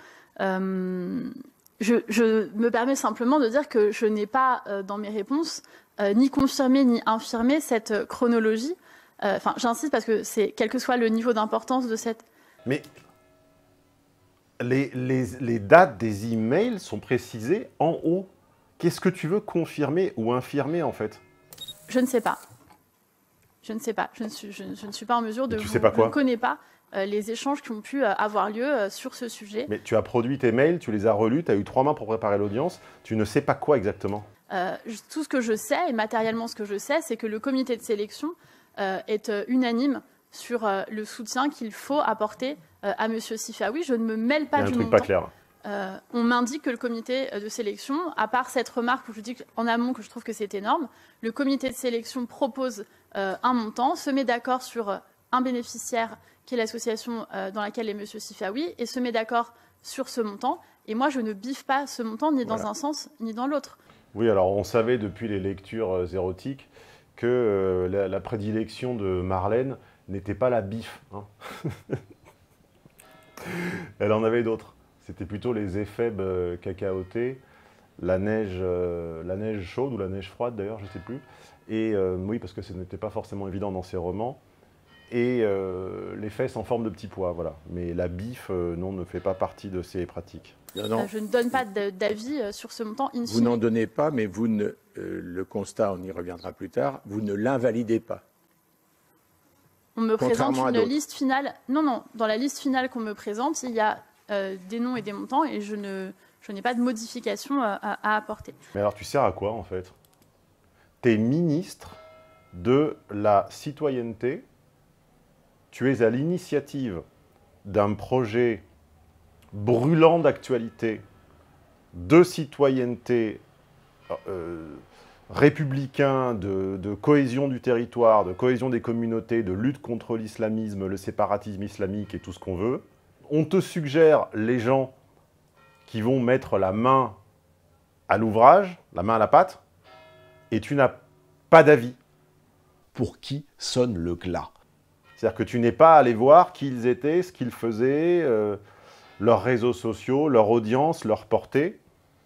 Je me permets simplement de dire que je n'ai pas, dans mes réponses, ni confirmé ni infirmé cette chronologie. J'insiste parce que c'est, quel que soit le niveau d'importance de cette... Mais les dates des emails sont précisées en haut. Qu'est-ce que tu veux confirmer ou infirmer, en fait? Je ne sais pas. Je ne sais pas. Je ne suis pas en mesure de... Tu sais pas quoi? Je ne connais pas les échanges qui ont pu avoir lieu sur ce sujet. Mais tu as produit tes mails, tu les as relus, tu as eu 3 mois pour préparer l'audience. Tu ne sais pas quoi exactement? Tout ce que je sais, et matériellement ce que je sais, c'est que le comité de sélection est unanime sur le soutien qu'il faut apporter à M. Sifaoui. Je ne me mêle pas du montant. Il y a un truc pas clair. On m'indique que le comité de sélection, à part cette remarque où je dis en amont que je trouve que c'est énorme, le comité de sélection propose un montant, se met d'accord sur un bénéficiaire qui est l'association dans laquelle est M. Sifaoui, et se met d'accord sur ce montant. Et moi, je ne biffe pas ce montant ni dans un sens ni dans l'autre. Oui, alors on savait depuis les lectures érotiques que la prédilection de Marlène n'était pas la bif. Hein. Elle en avait d'autres. C'était plutôt les éphèbes cacaotés, la neige chaude ou la neige froide d'ailleurs, je ne sais plus. Et oui, parce que ce n'était pas forcément évident dans ses romans. Et les fesses en forme de petits pois, voilà. Mais la bif, non, ne fait pas partie de ces pratiques. Non. Je ne donne pas d'avis sur ce montant. Vous n'en donnez pas, mais vous ne, le constat, on y reviendra plus tard, vous ne l'invalidez pas. On me présente une liste finale. Non, dans la liste finale qu'on me présente, il y a des noms et des montants, et je je n'ai pas de modification à apporter. Mais alors, tu sers à quoi, en fait? Tu es ministre de la citoyenneté, tu es à l'initiative d'un projet brûlant d'actualité, de citoyenneté républicain, de cohésion du territoire, de cohésion des communautés, de lutte contre l'islamisme, le séparatisme islamique et tout ce qu'on veut. On te suggère les gens qui vont mettre la main à l'ouvrage, la main à la pâte, et tu n'as pas d'avis. Pour qui sonne le glas? C'est-à-dire que tu n'es pas allé voir qui ils étaient, ce qu'ils faisaient, leurs réseaux sociaux, leur audience, leur portée.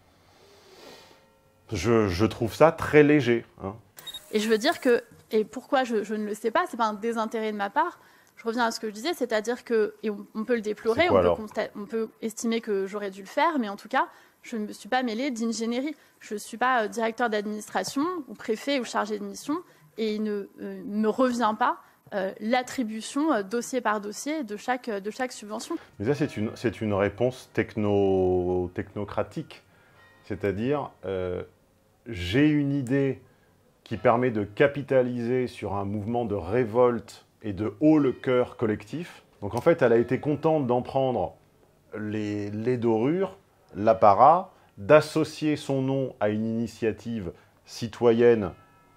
Je trouve ça très léger. Hein. Et je veux dire que, et pourquoi je ne le sais pas, c'est pas un désintérêt de ma part, je reviens à ce que je disais, c'est-à-dire que, et on peut le déplorer, on peut estimer que j'aurais dû le faire, mais en tout cas, je ne me suis pas mêlée d'ingénierie. Je ne suis pas directeur d'administration, ou préfet, ou chargé de mission, et il ne me revient pas l'attribution dossier par dossier de chaque subvention. Mais ça, c'est une réponse technocratique. C'est-à-dire, j'ai une idée qui permet de capitaliser sur un mouvement de révolte et de haut le cœur collectif. Donc en fait, elle a été contente d'en prendre les dorures, l'apparat, d'associer son nom à une initiative citoyenne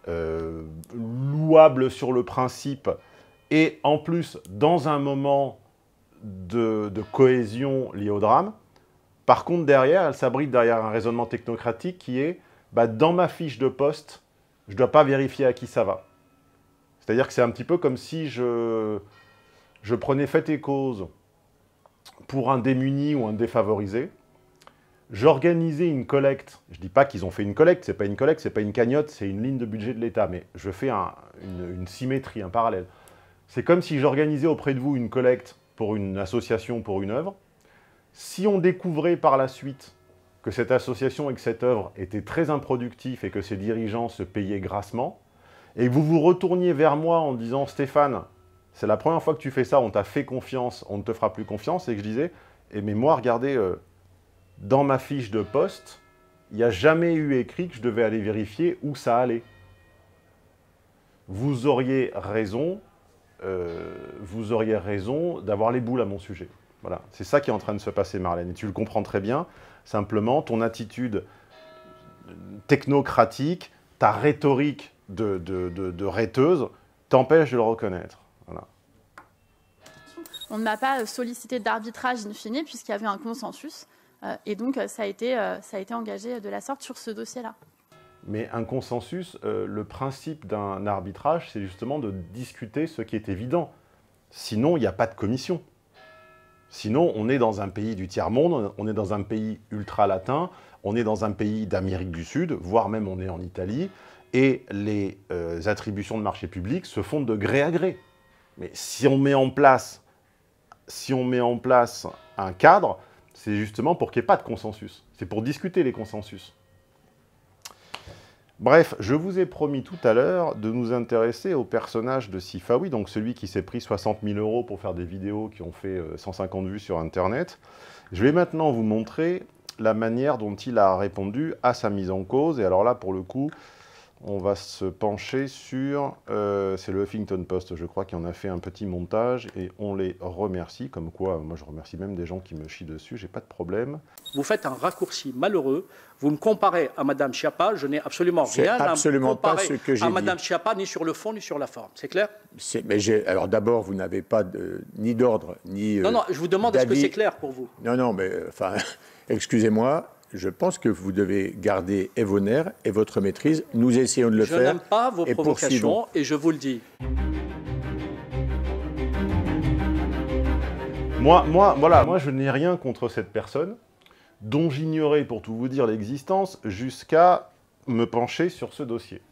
louable sur le principe, et en plus, dans un moment de cohésion lié au drame. Par contre, derrière, elle s'abrite derrière un raisonnement technocratique qui est, dans ma fiche de poste, je ne dois pas vérifier à qui ça va. C'est-à-dire que c'est un petit peu comme si je prenais fait et cause pour un démuni ou un défavorisé. J'organisais une collecte. Je ne dis pas qu'ils ont fait une collecte, ce n'est pas une collecte, ce n'est pas une cagnotte, c'est une ligne de budget de l'État. Mais je fais une symétrie, un parallèle. C'est comme si j'organisais auprès de vous une collecte pour une association, pour une œuvre. Si on découvrait par la suite que cette association et que cette œuvre étaient très improductifs et que ses dirigeants se payaient grassement, et que vous vous retourniez vers moi en disant « Stéphane, c'est la première fois que tu fais ça, on t'a fait confiance, on ne te fera plus confiance », et que je disais « mais moi, regardez, dans ma fiche de poste, il n'y a jamais eu écrit que je devais aller vérifier où ça allait. » Vous auriez raison d'avoir les boules à mon sujet. Voilà, c'est ça qui est en train de se passer, Marlène, et tu le comprends très bien. Simplement, ton attitude technocratique, ta rhétorique de rhéteuse, t'empêche de le reconnaître. Voilà. On ne m'a pas sollicité d'arbitrage in fine, puisqu'il y avait un consensus, et donc ça a été engagé de la sorte sur ce dossier-là. Mais un consensus, le principe d'un arbitrage, c'est justement de discuter ce qui est évident. Sinon, il n'y a pas de commission. Sinon, on est dans un pays du tiers-monde, on est dans un pays ultra-latin, on est dans un pays d'Amérique du Sud, voire même on est en Italie, et les attributions de marché public se font de gré à gré. Mais si on met en place un cadre, c'est justement pour qu'il n'y ait pas de consensus. C'est pour discuter les consensus. Bref, je vous ai promis tout à l'heure de nous intéresser au personnage de Sifawi, donc celui qui s'est pris 60 000 € pour faire des vidéos qui ont fait 150 vues sur Internet. Je vais maintenant vous montrer la manière dont il a répondu à sa mise en cause. Et alors là, pour le coup, on va se pencher sur... c'est le Huffington Post, je crois, qui en a fait un petit montage. Et on les remercie, comme quoi, moi je remercie même des gens qui me chient dessus, j'ai pas de problème. Vous faites un raccourci malheureux. Vous me comparez à Mme Schiappa. Je n'ai absolument rien à me comparer à Mme Schiappa, ni sur le fond, ni sur la forme. C'est clair? Alors d'abord, vous n'avez pas ni d'ordre, ni Non, non, je vous demande, est-ce que c'est clair pour vous? Non, non, mais enfin, excusez-moi, je pense que vous devez garder et vos nerfs et votre maîtrise. Nous essayons de le faire. Je n'aime pas vos provocations, et je vous le dis. Moi, je n'ai rien contre cette personne, dont j'ignorais, pour tout vous dire, l'existence, jusqu'à me pencher sur ce dossier.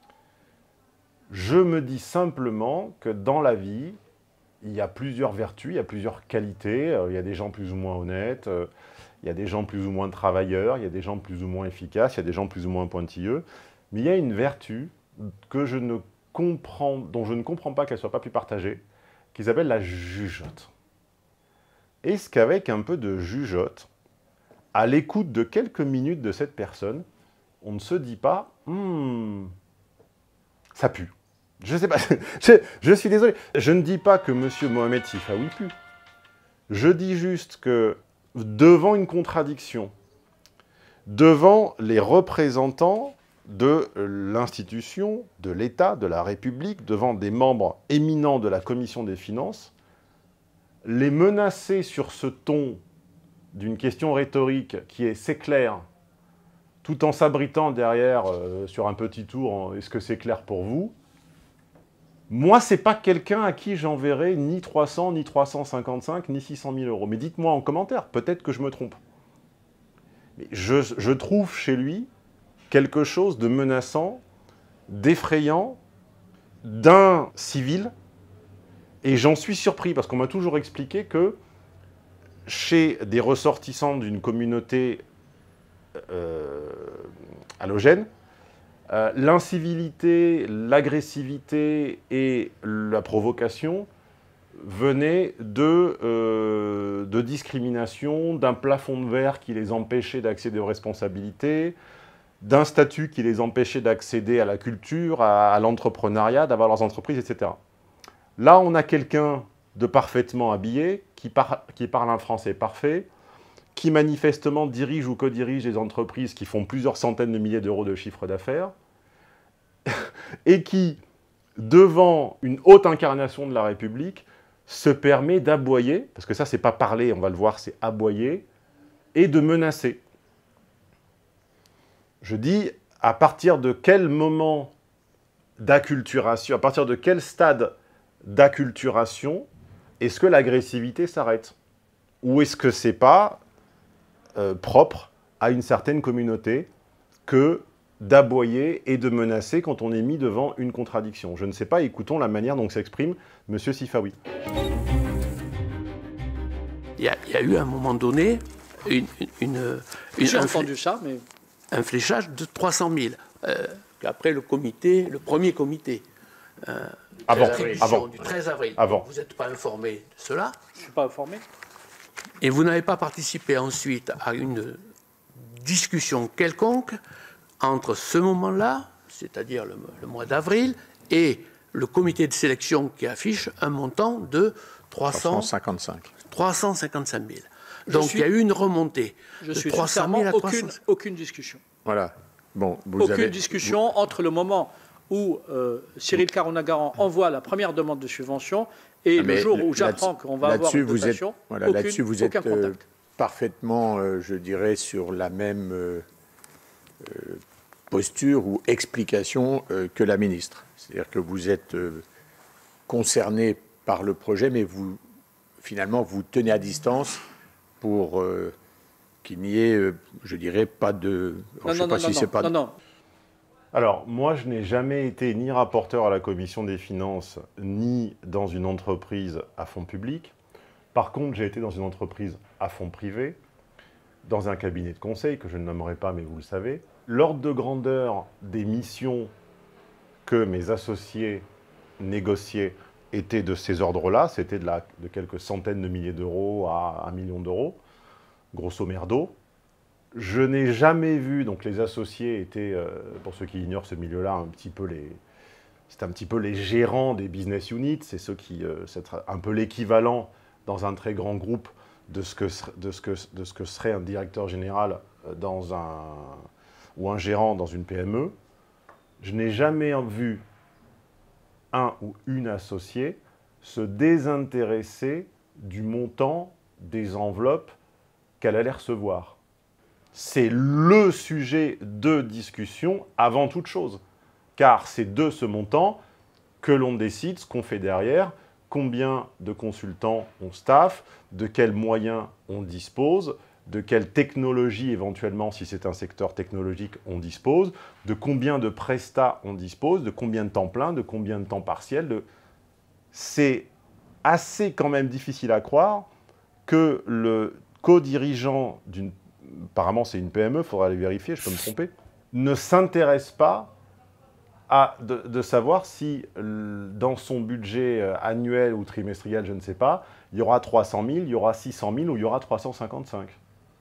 Je me dis simplement que dans la vie, il y a plusieurs vertus, il y a plusieurs qualités, il y a des gens plus ou moins honnêtes, il y a des gens plus ou moins travailleurs, il y a des gens plus ou moins efficaces, il y a des gens plus ou moins pointilleux, mais il y a une vertu dont je ne comprends pas qu'elle ne soit pas plus partagée, qui s'appelle la jugeote. Est-ce qu'avec un peu de jugeote, à l'écoute de quelques minutes de cette personne, on ne se dit pas ça pue. Je sais pas, je suis désolé. Je ne dis pas que M. Mohamed Sifawi pue. Je dis juste que devant une contradiction, devant les représentants de l'institution, de l'État, de la République, devant des membres éminents de la Commission des finances, les menacer sur ce ton d'une question rhétorique qui est « c'est clair », tout en s'abritant derrière, sur un petit tour, « est-ce que c'est clair pour vous ?» Moi, c'est pas quelqu'un à qui j'enverrai ni 300, ni 355, ni 600 000 euros. Mais dites-moi en commentaire, peut-être que je me trompe. Mais je trouve chez lui quelque chose de menaçant, d'effrayant, d'incivil, et j'en suis surpris, parce qu'on m'a toujours expliqué que chez des ressortissants d'une communauté halogène, l'incivilité, l'agressivité et la provocation venaient de discrimination, d'un plafond de verre qui les empêchait d'accéder aux responsabilités, d'un statut qui les empêchait d'accéder à la culture, à l'entrepreneuriat, d'avoir leurs entreprises, etc. Là, on a quelqu'un de parfaitement habillé, qui parle un français parfait, qui manifestement dirige ou co-dirige des entreprises qui font plusieurs centaines de milliers d'euros de chiffre d'affaires, et qui, devant une haute incarnation de la République, se permet d'aboyer, parce que ça, c'est pas parler, on va le voir, c'est aboyer, et de menacer. Je dis, à partir de quel moment d'acculturation, à partir de quel stade d'acculturation, est-ce que l'agressivité s'arrête? Ou est-ce que c'est pas propre à une certaine communauté que d'aboyer et de menacer quand on est mis devant une contradiction? Je ne sais pas, écoutons la manière dont s'exprime M. Sifawi. Il y a eu à un moment donné j'ai entendu ça, mais un fléchage de 300 000. Après le premier comité, du 13 avril. Vous n'êtes pas informé de cela. Je ne suis pas informé. Et vous n'avez pas participé ensuite à une discussion quelconque entre ce moment-là, c'est-à-dire le mois d'avril, et le comité de sélection qui affiche un montant de 355 000. Donc il y a eu une remontée de 300 000 à 300 000. Aucune discussion. Voilà. Bon, aucune discussion entre le moment où Cyril Carona-Garand envoie la première demande de subvention et le jour où j'apprends qu'on va avoir une dotation. Là-dessus, vous êtes parfaitement, je dirais, sur la même posture ou explication que la ministre. C'est-à-dire que vous êtes concerné par le projet, mais vous, finalement, vous tenez à distance pour qu'il n'y ait, je dirais, pas de... Non. Alors, moi, je n'ai jamais été ni rapporteur à la Commission des finances, ni dans une entreprise à fonds public. Par contre, j'ai été dans une entreprise à fonds privé, dans un cabinet de conseil, que je ne nommerai pas, mais vous le savez. L'ordre de grandeur des missions que mes associés négociaient était de ces ordres-là. C'était de quelques centaines de milliers d'euros à 1 million d'euros, grosso merdo. Je n'ai jamais vu, donc les associés étaient, pour ceux qui ignorent ce milieu-là, c'est un petit peu les gérants des business units, c'est ceux qui, c'est un peu l'équivalent dans un très grand groupe de ce que serait un directeur général ou un gérant dans une PME. Je n'ai jamais vu un ou une associée se désintéresser du montant des enveloppes qu'elle allait recevoir. C'est le sujet de discussion avant toute chose. Car c'est de ce montant que l'on décide ce qu'on fait derrière, combien de consultants on staff, de quels moyens on dispose, de quelle technologie éventuellement, si c'est un secteur technologique, on dispose, de combien de prestats on dispose, de combien de temps plein, de combien de temps partiel. C'est assez quand même difficile à croire que le co-dirigeant d'une... Apparemment, c'est une PME, il faudra aller vérifier, je peux me tromper, ne s'intéresse pas de savoir si, dans son budget annuel ou trimestriel, je ne sais pas, il y aura 300 000, il y aura 600 000 ou il y aura 355.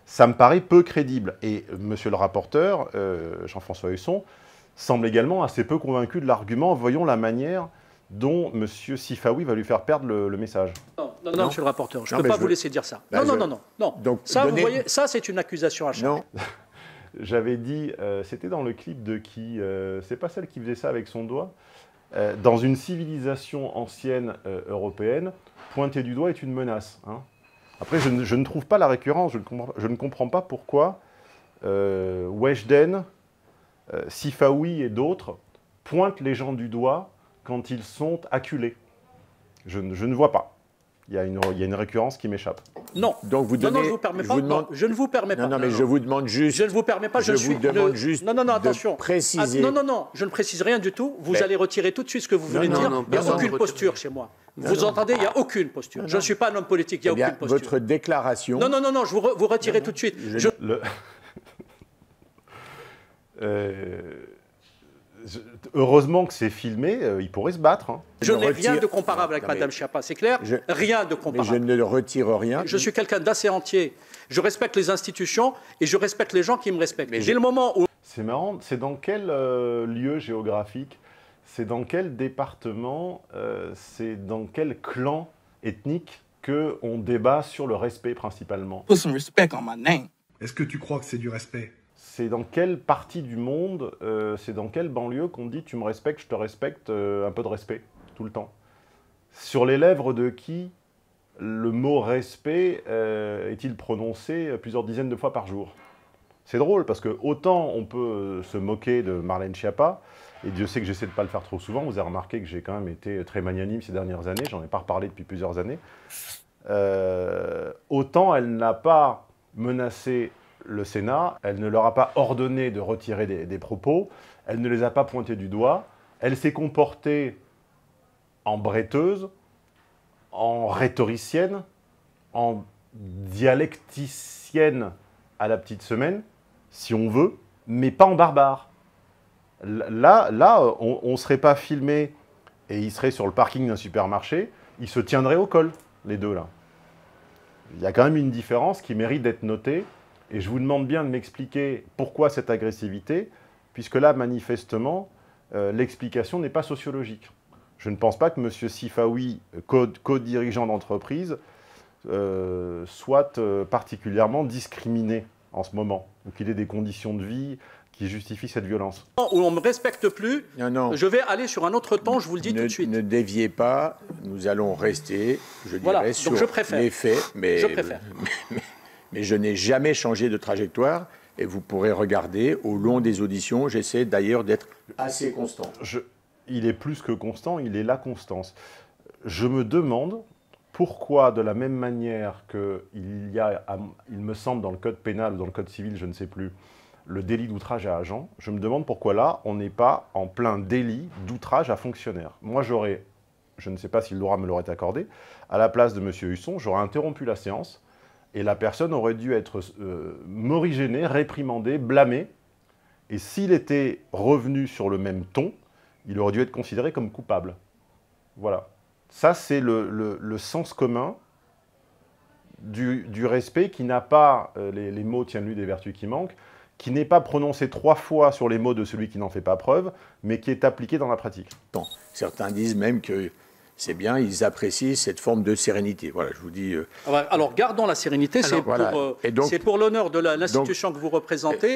Ça me paraît peu crédible. Et monsieur le rapporteur, Jean-François Husson, semble également assez peu convaincu de l'argument. Voyons la manière dont M. Sifaoui va lui faire perdre le message. Non, monsieur le rapporteur, je ne peux pas vous laisser dire ça. Non. Donc, ça, vous voyez, ça, c'est une accusation à charge. J'avais dit, c'était dans le clip de qui c'est pas celle qui faisait ça avec son doigt. Dans une civilisation ancienne européenne, pointer du doigt est une menace. Hein. Après, je ne trouve pas la récurrence, je ne comprends pas pourquoi Weshden, Sifaoui et d'autres pointent les gens du doigt quand ils sont acculés. Je ne vois pas. Il y a une récurrence qui m'échappe. Non. Donc vous donnez, non, je vous permets pas. Je ne vous permets pas. Non, mais je vous demande juste. Je ne vous permets pas. Je vous demande juste. Non, attention. De préciser. Non, je ne précise rien du tout. Vous allez retirer tout de suite ce que vous venez de dire. Il n'y a aucune posture chez moi. Vous entendez, il n'y a aucune posture. Je ne suis pas un homme politique, il n'y a aucune posture. Votre déclaration. Non, vous retirez tout de suite. Heureusement que c'est filmé, il pourrait se battre. Hein. Je n'ai rien de comparable avec Mme Schiappa, c'est clair. Rien de comparable. Mais je ne retire rien. Je suis quelqu'un d'assez entier. Je respecte les institutions et je respecte les gens qui me respectent. Mais dès le moment où... C'est marrant, c'est dans quel lieu géographique, c'est dans quel département, c'est dans quel clan ethnique qu'on débat sur le respect principalement? Put some respect on my name. Est-ce que tu crois que c'est du respect? C'est dans quelle partie du monde, c'est dans quelle banlieue qu'on dit « tu me respectes, je te respecte », un peu de respect, tout le temps. Sur les lèvres de qui le mot « respect » est-il prononcé plusieurs dizaines de fois par jour? C'est drôle, parce que autant on peut se moquer de Marlène Schiappa, et Dieu sait que j'essaie de ne pas le faire trop souvent, vous avez remarqué que j'ai quand même été très magnanime ces dernières années, j'en ai pas reparlé depuis plusieurs années, autant elle n'a pas menacé le Sénat, elle ne leur a pas ordonné de retirer des propos, elle ne les a pas pointés du doigt, elle s'est comportée en bretteuse, en rhétoricienne, en dialecticienne à la petite semaine, si on veut, mais pas en barbare. Là on ne serait pas filmé et ils seraient sur le parking d'un supermarché, ils se tiendraient au col, les deux là. Il y a quand même une différence qui mérite d'être notée. Et je vous demande bien de m'expliquer pourquoi cette agressivité, puisque là, manifestement, l'explication n'est pas sociologique. Je ne pense pas que M. Sifaoui, co-dirigeant d'entreprise, soit particulièrement discriminé en ce moment, ou qu'il ait des conditions de vie qui justifient cette violence. Où on ne me respecte plus, je vais aller sur un autre temps, je vous le dis tout de suite. Ne déviez pas, nous allons rester, je dirais, sur les faits, mais je préfère. Mais je n'ai jamais changé de trajectoire et vous pourrez regarder au long des auditions. J'essaie d'ailleurs d'être assez constant. Il est plus que constant, il est la constance. Je me demande pourquoi, de la même manière qu'il y a, il me semble, dans le code pénal ou dans le code civil, je ne sais plus, le délit d'outrage à agent, je me demande pourquoi là, on n'est pas en plein délit d'outrage à fonctionnaire. Moi, j'aurais, je ne sais pas si le droit me l'aurait accordé, à la place de M. Husson, j'aurais interrompu la séance. Et la personne aurait dû être morigénée, réprimandée, blâmée. Et s'il était revenu sur le même ton, il aurait dû être considéré comme coupable. Voilà. Ça, c'est le sens commun du respect qui n'a pas, les mots tiennent-lui des vertus qui manquent, qui n'est pas prononcé 3 fois sur les mots de celui qui n'en fait pas preuve, mais qui est appliqué dans la pratique. Bon. Certains disent même que c'est bien, ils apprécient cette forme de sérénité. Voilà, je vous dis... Alors, gardons la sérénité, c'est pour l'honneur de l'institution que vous représentez.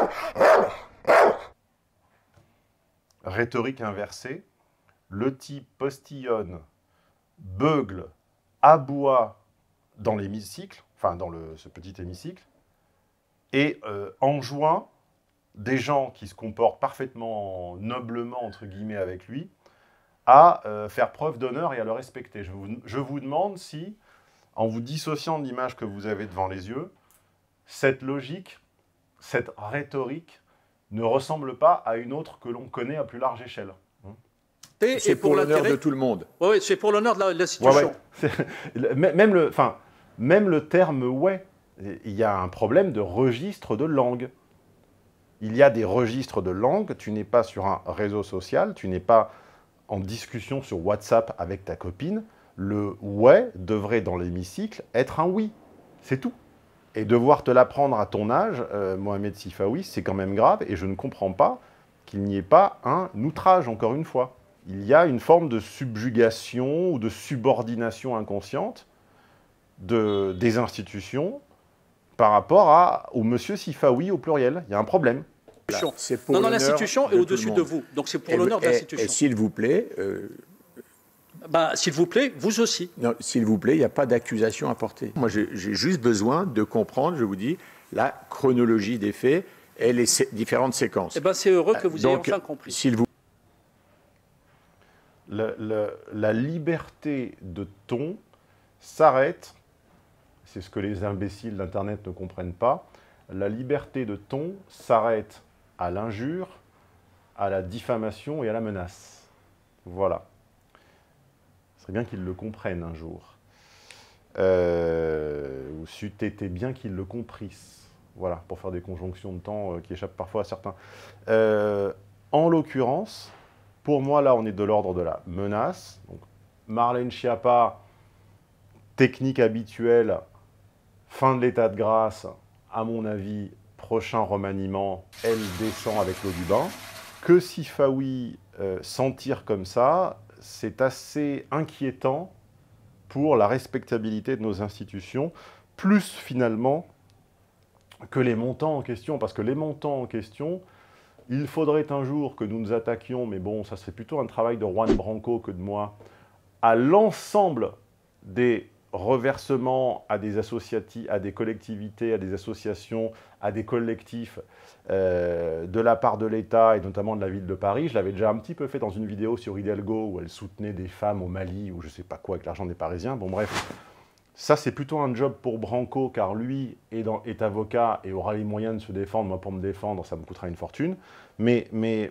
Rhétorique inversée, le type postillonne, beugle, aboie dans l'hémicycle, enfin dans ce petit hémicycle, et enjoint des gens qui se comportent parfaitement noblement, entre guillemets, avec lui, à faire preuve d'honneur et à le respecter. Je vous demande si, en vous dissociant de l'image que vous avez devant les yeux, cette logique, cette rhétorique ne ressemble pas à une autre que l'on connaît à plus large échelle. C'est pour l'honneur de tout le monde. Oui, c'est pour l'honneur de l'institution. Même le terme « ouais », il y a un problème de registre de langue. Il y a des registres de langue, tu n'es pas sur un réseau social, tu n'es pas en discussion sur WhatsApp avec ta copine, le « ouais » devrait, dans l'hémicycle, être un « oui ». C'est tout. Et devoir te l'apprendre à ton âge, Mohamed Sifawi, c'est quand même grave, et je ne comprends pas qu'il n'y ait pas un outrage, encore une fois. Il y a une forme de subjugation ou de subordination inconsciente des institutions par rapport au monsieur Sifawi au pluriel. Il y a un problème. Non, l'institution est au-dessus de vous. Donc c'est pour l'honneur de l'institution. Et s'il vous plaît... s'il vous plaît, vous aussi. Non, s'il vous plaît, il n'y a pas d'accusation à porter. Moi, j'ai juste besoin de comprendre, je vous dis, la chronologie des faits et les différentes séquences. Eh bien, c'est heureux que vous ayez enfin compris. S'il vous... La liberté de ton s'arrête, c'est ce que les imbéciles d'Internet ne comprennent pas, la liberté de ton s'arrête à l'injure, à la diffamation et à la menace. Voilà. Ce serait bien qu'ils le comprennent un jour. Ou c'eût été bien qu'ils le comprissent. Voilà, pour faire des conjonctions de temps qui échappent parfois à certains. En l'occurrence, pour moi, là, on est de l'ordre de la menace. Donc, Marlène Schiappa, technique habituelle, fin de l'état de grâce, à mon avis, prochain remaniement, elle descend avec l'eau du bain. Que Sifawi s'en tire comme ça, c'est assez inquiétant pour la respectabilité de nos institutions, plus finalement que les montants en question. Parce que les montants en question, il faudrait un jour que nous nous attaquions, mais bon, ça serait plutôt un travail de Juan Branco que de moi, à l'ensemble des reversements à des associatifs, à des collectivités, à des associations, à des collectifs de la part de l'État et notamment de la ville de Paris. Je l'avais déjà un petit peu fait dans une vidéo sur Hidalgo où elle soutenait des femmes au Mali ou je ne sais pas quoi avec l'argent des Parisiens. Bon bref, ça c'est plutôt un job pour Branco car lui est avocat et aura les moyens de se défendre. Moi pour me défendre, ça me coûtera une fortune. Mais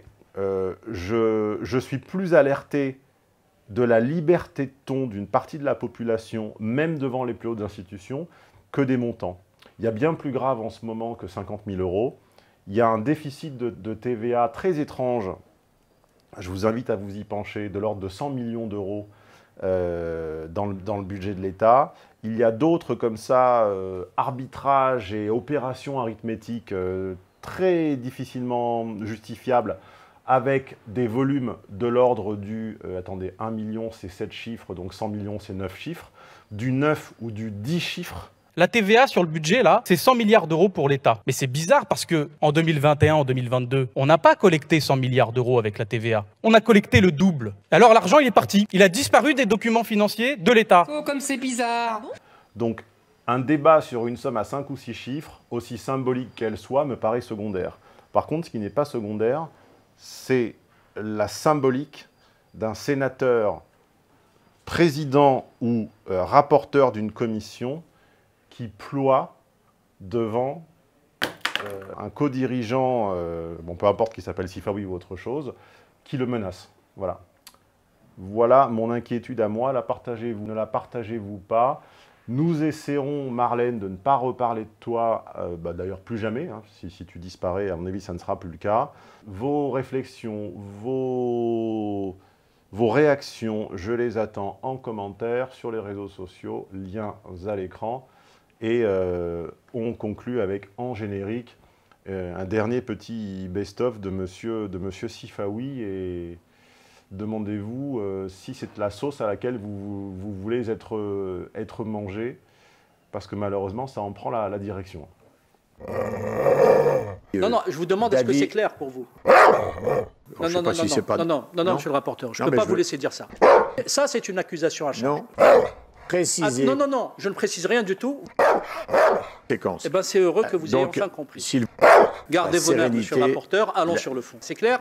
je suis plus alerté de la liberté de ton d'une partie de la population, même devant les plus hautes institutions, que des montants. Il y a bien plus grave en ce moment que 50 000 €. Il y a un déficit de TVA très étrange. Je vous invite à vous y pencher, de l'ordre de 100 millions d'euros dans le budget de l'État. Il y a d'autres comme ça, arbitrages et opérations arithmétiques très difficilement justifiables, avec des volumes de l'ordre du, attendez, 1 million c'est 7 chiffres, donc 100 millions c'est 9 chiffres, du 9 ou du 10 chiffres. La TVA sur le budget, là, c'est 100 milliards d'euros pour l'État. Mais c'est bizarre parce qu'en 2021, en 2022, on n'a pas collecté 100 milliards d'euros avec la TVA. On a collecté le double. Alors l'argent, il est parti. Il a disparu des documents financiers de l'État. Oh, comme c'est bizarre. Donc, un débat sur une somme à 5 ou 6 chiffres, aussi symbolique qu'elle soit, me paraît secondaire. Par contre, ce qui n'est pas secondaire, c'est la symbolique d'un sénateur, président ou rapporteur d'une commission qui ploie devant un co-dirigeant, bon, peu importe qu'il s'appelle Sifawi ou autre chose, qui le menace. Voilà. Voilà mon inquiétude à moi. La partagez-vous, ne la partagez-vous pas? Nous essaierons, Marlène, de ne pas reparler de toi, d'ailleurs plus jamais. Hein, si tu disparais, à mon avis, ça ne sera plus le cas. Vos réflexions, vos réactions, je les attends en commentaire sur les réseaux sociaux, liens à l'écran. Et on conclut avec, en générique, un dernier petit best-of de monsieur Sifawi. Et demandez-vous si c'est la sauce à laquelle vous voulez être mangé, parce que malheureusement, ça en prend la direction. Non, je vous demande, est-ce que c'est clair pour vous? Non, monsieur le rapporteur, je ne peux pas vous laisser dire ça. Ça, c'est une accusation à charge. Non. Précisez. Non, je ne précise rien du tout. Séquence. Eh bien, c'est heureux que vous ayez enfin compris. Gardez vos nerfs, monsieur le rapporteur, allons sur le fond. C'est clair?